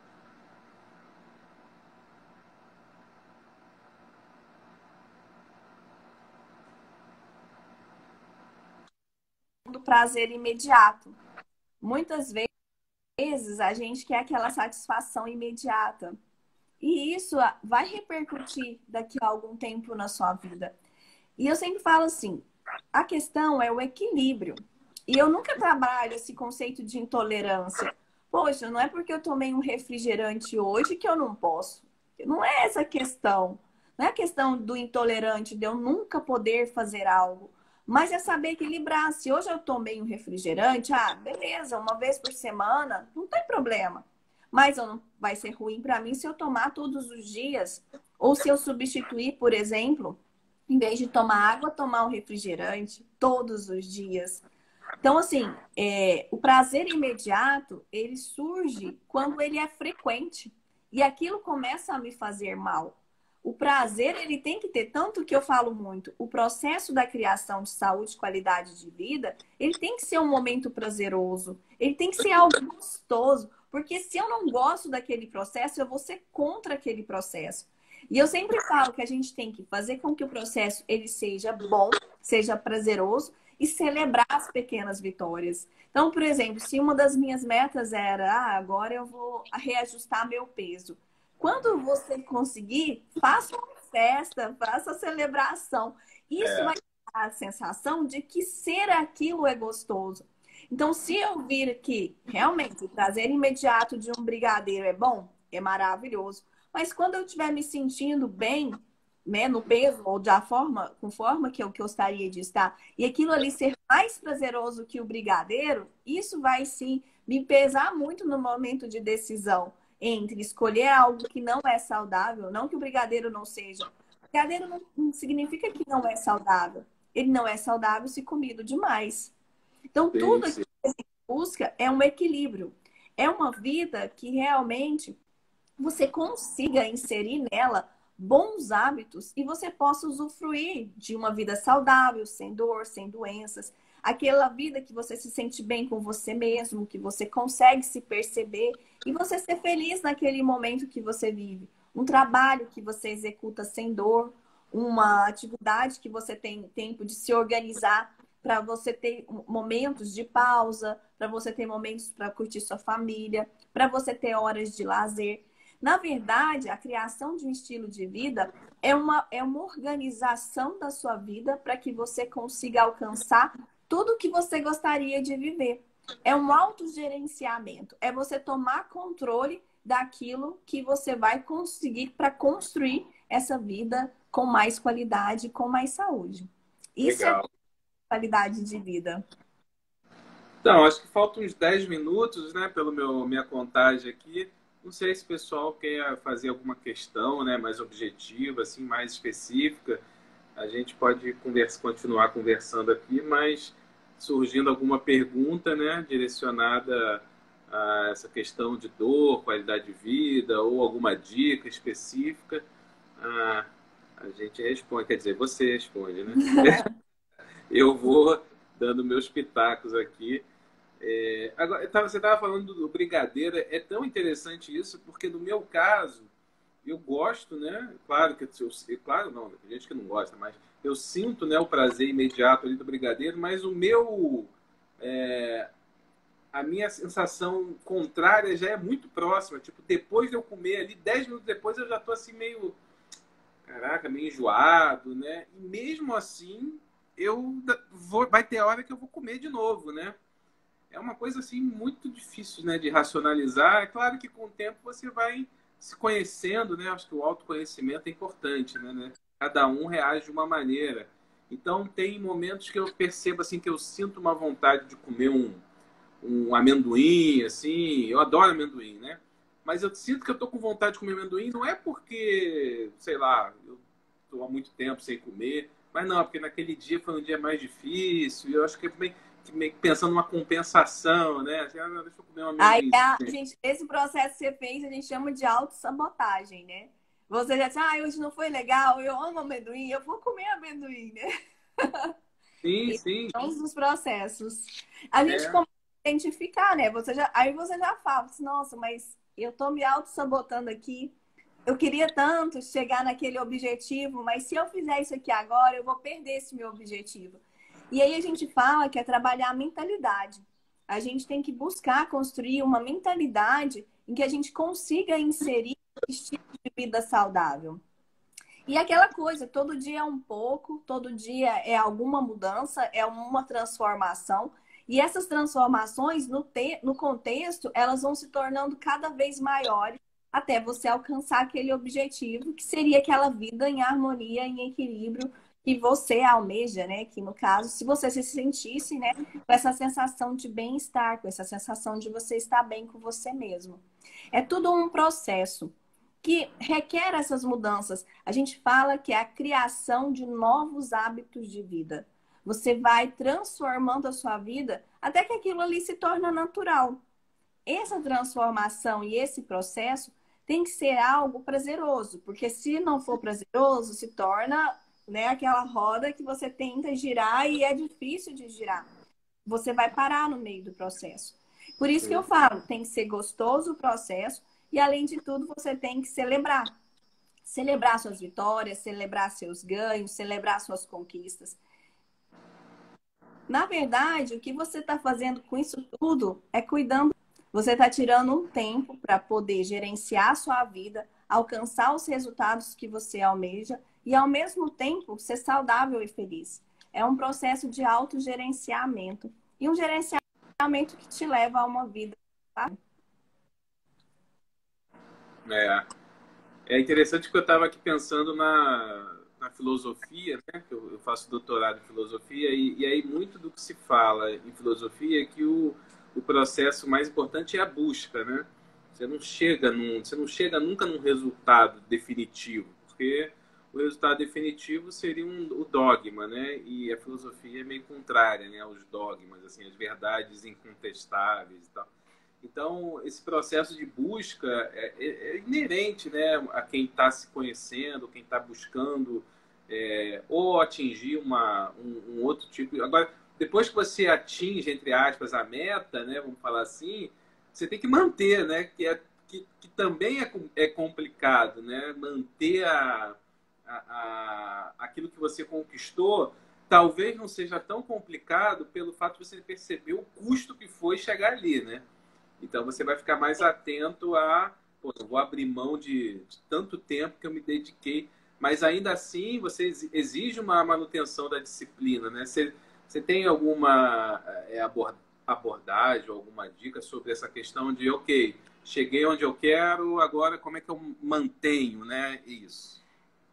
Do prazer imediato. Muitas vezes a gente quer aquela satisfação imediata. E isso vai repercutir daqui a algum tempo na sua vida. E eu sempre falo assim, a questão é o equilíbrio. E eu nunca trabalho esse conceito de intolerância. Poxa, não é porque eu tomei um refrigerante hoje que eu não posso. Não é essa a questão. Não é a questão do intolerante, de eu nunca poder fazer algo. Mas é saber equilibrar. Se hoje eu tomei um refrigerante, ah, beleza, uma vez por semana, não tem problema. Mas não vai ser ruim para mim se eu tomar todos os dias. Ou se eu substituir, por exemplo, em vez de tomar água, tomar um refrigerante todos os dias. Então, assim, é, o prazer imediato, ele surge quando ele é frequente. E aquilo começa a me fazer mal. O prazer, ele tem que ter, tanto que eu falo muito, o processo da criação de saúde e qualidade de vida, ele tem que ser um momento prazeroso. Ele tem que ser algo gostoso. Porque se eu não gosto daquele processo, eu vou ser contra aquele processo. E eu sempre falo que a gente tem que fazer com que o processo ele seja bom, seja prazeroso e celebrar as pequenas vitórias. Então, por exemplo, se uma das minhas metas era, ah, agora eu vou reajustar meu peso. Quando você conseguir, faça uma festa, faça a celebração. Isso É. vai dar a sensação de que ser aquilo é gostoso. Então, se eu vir que realmente o prazer imediato de um brigadeiro é bom, é maravilhoso. Mas quando eu estiver me sentindo bem, né, no peso ou da forma, com forma que eu que eu gostaria de estar, e aquilo ali ser mais prazeroso que o brigadeiro, isso vai sim me pesar muito no momento de decisão entre escolher algo que não é saudável, não que o brigadeiro não seja. O brigadeiro não, não significa que não é saudável. Ele não é saudável se comido demais. Então, Sim, tudo sim. que a gente busca é um equilíbrio. É uma vida que realmente você consiga inserir nela bons hábitos e você possa usufruir de uma vida saudável, sem dor, sem doenças. Aquela vida que você se sente bem com você mesmo, que você consegue se perceber e você ser feliz naquele momento que você vive. Um trabalho que você executa sem dor, uma atividade que você tem tempo de se organizar para você ter momentos de pausa, para você ter momentos para curtir sua família, para você ter horas de lazer. Na verdade, a criação de um estilo de vida é uma, é uma organização da sua vida para que você consiga alcançar tudo o que você gostaria de viver. É um autogerenciamento, é você tomar controle daquilo que você vai conseguir para construir essa vida com mais qualidade, com mais saúde. Isso é Legal. qualidade de vida. Então, acho que faltam uns dez minutos, né, pelo meu minha contagem aqui. Não sei se o pessoal quer fazer alguma questão, né, mais objetiva, assim, mais específica. A gente pode conversa, continuar conversando aqui, mas surgindo alguma pergunta, né, direcionada a essa questão de dor, qualidade de vida, ou alguma dica específica, a, a gente responde. Quer dizer, você responde, né? Eu vou dando meus pitacos aqui. É, agora, eu tava- você estava falando do brigadeiro, é tão interessante isso, porque no meu caso, eu gosto, né? Claro que eu, claro não, tem gente que não gosta, mas eu sinto, né, o prazer imediato ali do brigadeiro, mas o meu, é, a minha sensação contrária já é muito próxima. Tipo, depois de eu comer ali, dez minutos depois eu já tô assim meio, caraca, meio enjoado, né? E mesmo assim, eu vou, vai ter hora que eu vou comer de novo, né? É uma coisa assim muito difícil, né, de racionalizar. É claro que com o tempo você vai se conhecendo, né? Acho que o autoconhecimento é importante, né, né? Cada um reage de uma maneira. Então tem momentos que eu percebo assim que eu sinto uma vontade de comer um, um amendoim, assim. Eu adoro amendoim, né? Mas eu sinto que eu tô com vontade de comer amendoim não é porque, sei lá, eu tô há muito tempo sem comer, Mas não, porque naquele dia foi um dia mais difícil, e eu acho que é meio, que meio que pensando numa compensação, né? Assim, ah, não, deixa eu comer um Aí, amendoim. a gente, esse processo que você fez, a gente chama de autossabotagem, né? Você já disse, ah, hoje não foi legal, eu amo amendoim, eu vou comer amendoim, né? Sim, E sim, todos os processos. A gente é, começa a identificar, né? Você já, aí você já fala, assim, nossa, mas eu tô me auto-sabotando aqui. Eu queria tanto chegar naquele objetivo, mas se eu fizer isso aqui agora, eu vou perder esse meu objetivo. E aí a gente fala que é trabalhar a mentalidade. A gente tem que buscar construir uma mentalidade em que a gente consiga inserir estilo de vida saudável. E aquela coisa, todo dia é um pouco, todo dia é alguma mudança, é uma transformação. E essas transformações, no, te no contexto, elas vão se tornando cada vez maiores até você alcançar aquele objetivo, que seria aquela vida em harmonia, em equilíbrio que você almeja, né? Que no caso, se você se sentisse, né, com essa sensação de bem-estar, com essa sensação de você estar bem com você mesmo. É tudo um processo que requer essas mudanças. A gente fala que é a criação de novos hábitos de vida. Você vai transformando a sua vida até que aquilo ali se torna natural. Essa transformação e esse processo tem que ser algo prazeroso, porque se não for prazeroso, se torna, né, aquela roda que você tenta girar e é difícil de girar. Você vai parar no meio do processo. Por isso que eu falo, tem que ser gostoso o processo e, além de tudo, você tem que celebrar. Celebrar suas vitórias, celebrar seus ganhos, celebrar suas conquistas. Na verdade, o que você está fazendo com isso tudo é cuidando. Você está tirando um tempo para poder gerenciar a sua vida, alcançar os resultados que você almeja e, ao mesmo tempo, ser saudável e feliz. É um processo de autogerenciamento e um gerenciamento que te leva a uma vida, tá? é. É interessante que eu estava aqui pensando na, na filosofia, né? Que eu, eu faço doutorado em filosofia, e, e aí muito do que se fala em filosofia é que o, o processo mais importante é a busca, né? Você não chega num, você não chega nunca num resultado definitivo, porque o resultado definitivo seria um, o dogma, né? E a filosofia é meio contrária, né, aos dogmas, assim, as verdades incontestáveis e tal. Então, esse processo de busca é, é, é inerente, né, a quem está se conhecendo, quem está buscando é, ou atingir uma, um, um outro tipo. Agora, depois que você atinge, entre aspas, a meta, né, vamos falar assim, você tem que manter, né, que, é, que, que também é, é complicado, né, manter a, a, a, aquilo que você conquistou. Talvez não seja tão complicado pelo fato de você perceber o custo que foi chegar ali, né? Então você vai ficar mais atento a, pô, eu vou abrir mão de, de tanto tempo que eu me dediquei, mas ainda assim você exige uma manutenção da disciplina, né? Você, você tem alguma é, abordagem, alguma dica sobre essa questão de, ok, cheguei onde eu quero, agora como é que eu mantenho, né, isso?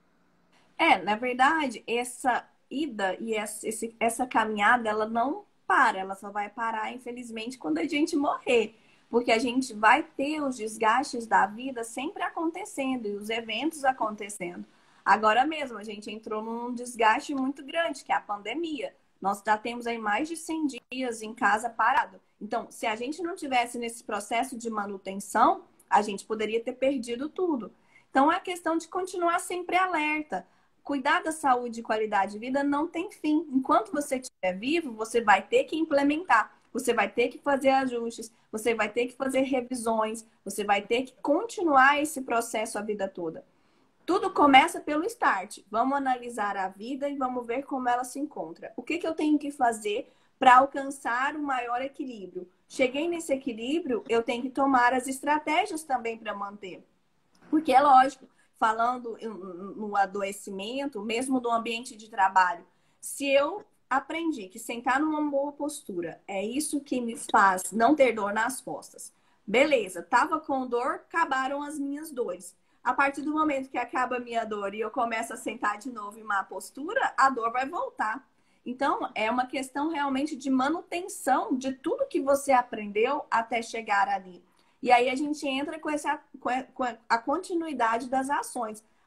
É, na verdade, essa ida e essa, esse- essa caminhada, ela não para, ela só vai parar, infelizmente, quando a gente morrer. Porque a gente vai ter os desgastes da vida sempre acontecendo e os eventos acontecendo. Agora mesmo, a gente entrou num desgaste muito grande, que é a pandemia. Nós já temos aí mais de cem dias em casa parado. Então, se a gente não tivesse nesse processo de manutenção, a gente poderia ter perdido tudo. Então, é a questão de continuar sempre alerta. Cuidar da saúde e qualidade de vida não tem fim. Enquanto você estiver vivo, você vai ter que implementar, você vai ter que fazer ajustes, você vai ter que fazer revisões, você vai ter que continuar esse processo a vida toda. Tudo começa pelo start. Vamos analisar a vida e vamos ver como ela se encontra. O que, que eu tenho que fazer para alcançar o maior equilíbrio? Cheguei nesse equilíbrio, eu tenho que tomar as estratégias também para manter. Porque é lógico, falando no adoecimento, mesmo do ambiente de trabalho, se eu aprendi que sentar numa boa postura é isso que me faz não ter dor nas costas. Beleza, tava com dor, acabaram as minhas dores. A partir do momento que acaba a minha dor e eu começo a sentar de novo em má postura, a dor vai voltar. Então, é uma questão realmente de manutenção de tudo que você aprendeu até chegar ali. E aí a gente entra com, essa, com a continuidade das ações.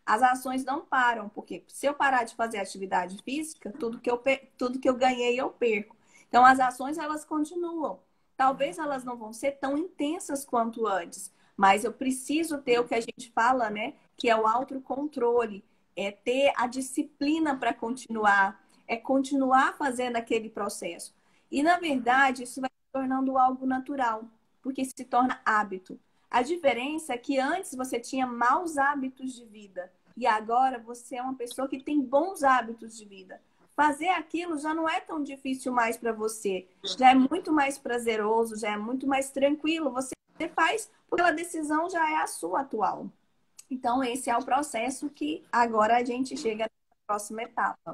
as ações não param, porque se eu parar de fazer atividade física, tudo que eu, per- tudo que eu ganhei eu perco. Então, as ações, elas continuam. Talvez elas não vão ser tão intensas quanto antes, mas eu preciso ter o que a gente fala, né? Que é o autocontrole, é ter a disciplina para continuar, é continuar fazendo aquele processo. E, na verdade, isso vai se tornando algo natural, porque se torna hábito. A diferença é que antes você tinha maus hábitos de vida e agora você é uma pessoa que tem bons hábitos de vida. Fazer aquilo já não é tão difícil mais para você, já é muito mais prazeroso, já é muito mais tranquilo. Você faz porque a decisão já é a sua atual. Então, esse é o processo que agora a gente chega na próxima etapa.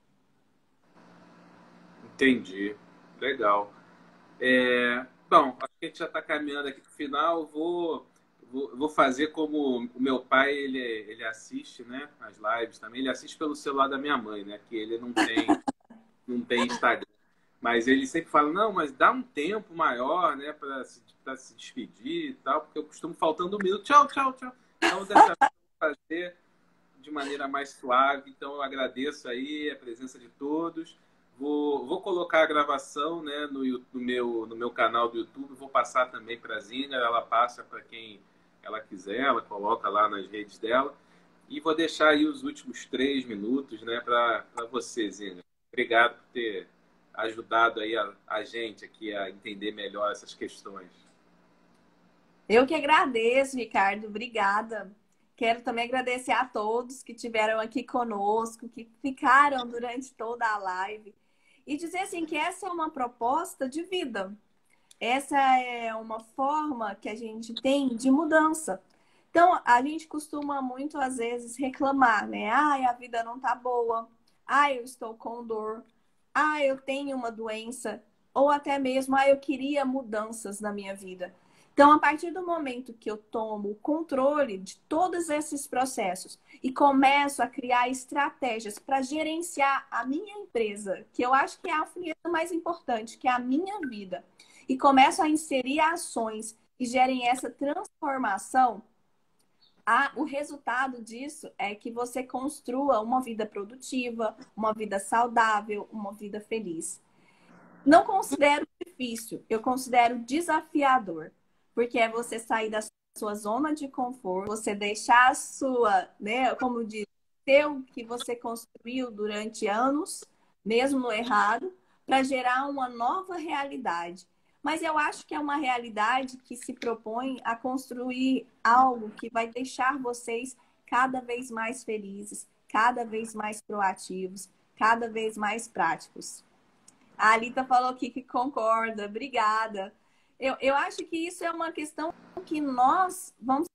Entendi. Legal. É, bom, acho que a gente já está caminhando aqui para o final. Vou, vou, vou fazer como o meu pai, ele, ele assiste, né, as lives também. Ele assiste pelo celular da minha mãe, né, que ele não tem, não tem Instagram. Mas ele sempre fala, não, mas dá um tempo maior, né, para se, para se despedir e tal, porque eu costumo faltando um minuto. Tchau, tchau, tchau. Então, dessa vez, eu vou fazer de maneira mais suave. Então, eu agradeço aí a presença de todos. Vou, vou colocar a gravação, né, no, no, meu, no meu canal do YouTube. Vou passar também para a Zina. Ela passa para quem ela quiser. Ela coloca lá nas redes dela. E vou deixar aí os últimos três minutos, né, para você, Zina. Obrigado por ter ajudado aí a, a gente aqui a entender melhor essas questões. Eu que agradeço, Ricardo. Obrigada. Quero também agradecer a todos que estiveram aqui conosco, que ficaram durante toda a live. E dizer assim que essa é uma proposta de vida. Essa é uma forma que a gente tem de mudança. Então, a gente costuma muito, às vezes, reclamar, né? Ai, a vida não tá boa. Ai, eu estou com dor. Ai, eu tenho uma doença. Ou até mesmo, ai, eu queria mudanças na minha vida. Então, a partir do momento que eu tomo o controle de todos esses processos e começo a criar estratégias para gerenciar a minha empresa, que eu acho que é a função mais importante, que é a minha vida, e começo a inserir ações que gerem essa transformação, a, o resultado disso é que você construa uma vida produtiva, uma vida saudável, uma vida feliz. Não considero difícil, eu considero desafiador, porque é você sair da sua zona de conforto, você deixar a sua, né, como diz, ter o que você construiu durante anos, mesmo no errado, para gerar uma nova realidade. Mas eu acho que é uma realidade que se propõe a construir algo que vai deixar vocês cada vez mais felizes, cada vez mais proativos, cada vez mais práticos. A Alita falou aqui que concorda, obrigada. Eu, eu acho que isso é uma questão que nós vamos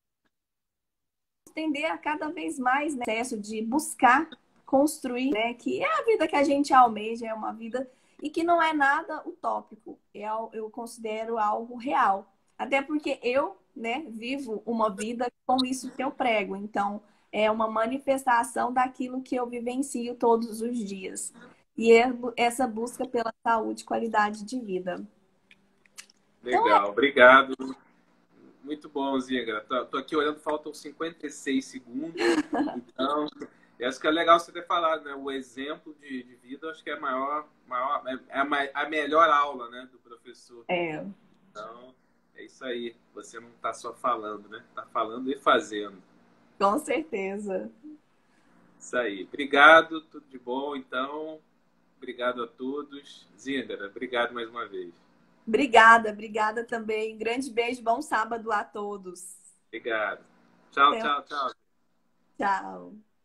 tender a cada vez mais, né, processo de buscar construir, né, que é a vida que a gente almeja, é uma vida e que não é nada utópico, é, eu considero algo real. Até porque eu, né, vivo uma vida com isso que eu prego, então é uma manifestação daquilo que eu vivencio todos os dias. E é essa busca pela saúde e qualidade de vida. Então é. Legal, obrigado. Muito bom, Zingra. Tô, tô aqui olhando, faltam cinquenta e seis segundos. Então, eu acho que é legal você ter falado, né? O exemplo de, de vida, acho que é a maior, maior é a, a melhor aula, né, do professor. É. Então, é isso aí. Você não está só falando, né? Está falando e fazendo. Com certeza. Isso aí. Obrigado, tudo de bom. Então, obrigado a todos. Zingra, obrigado mais uma vez. Obrigada, obrigada também. Grande beijo, bom sábado a todos. Obrigado. Tchau, Até... tchau, tchau. Tchau.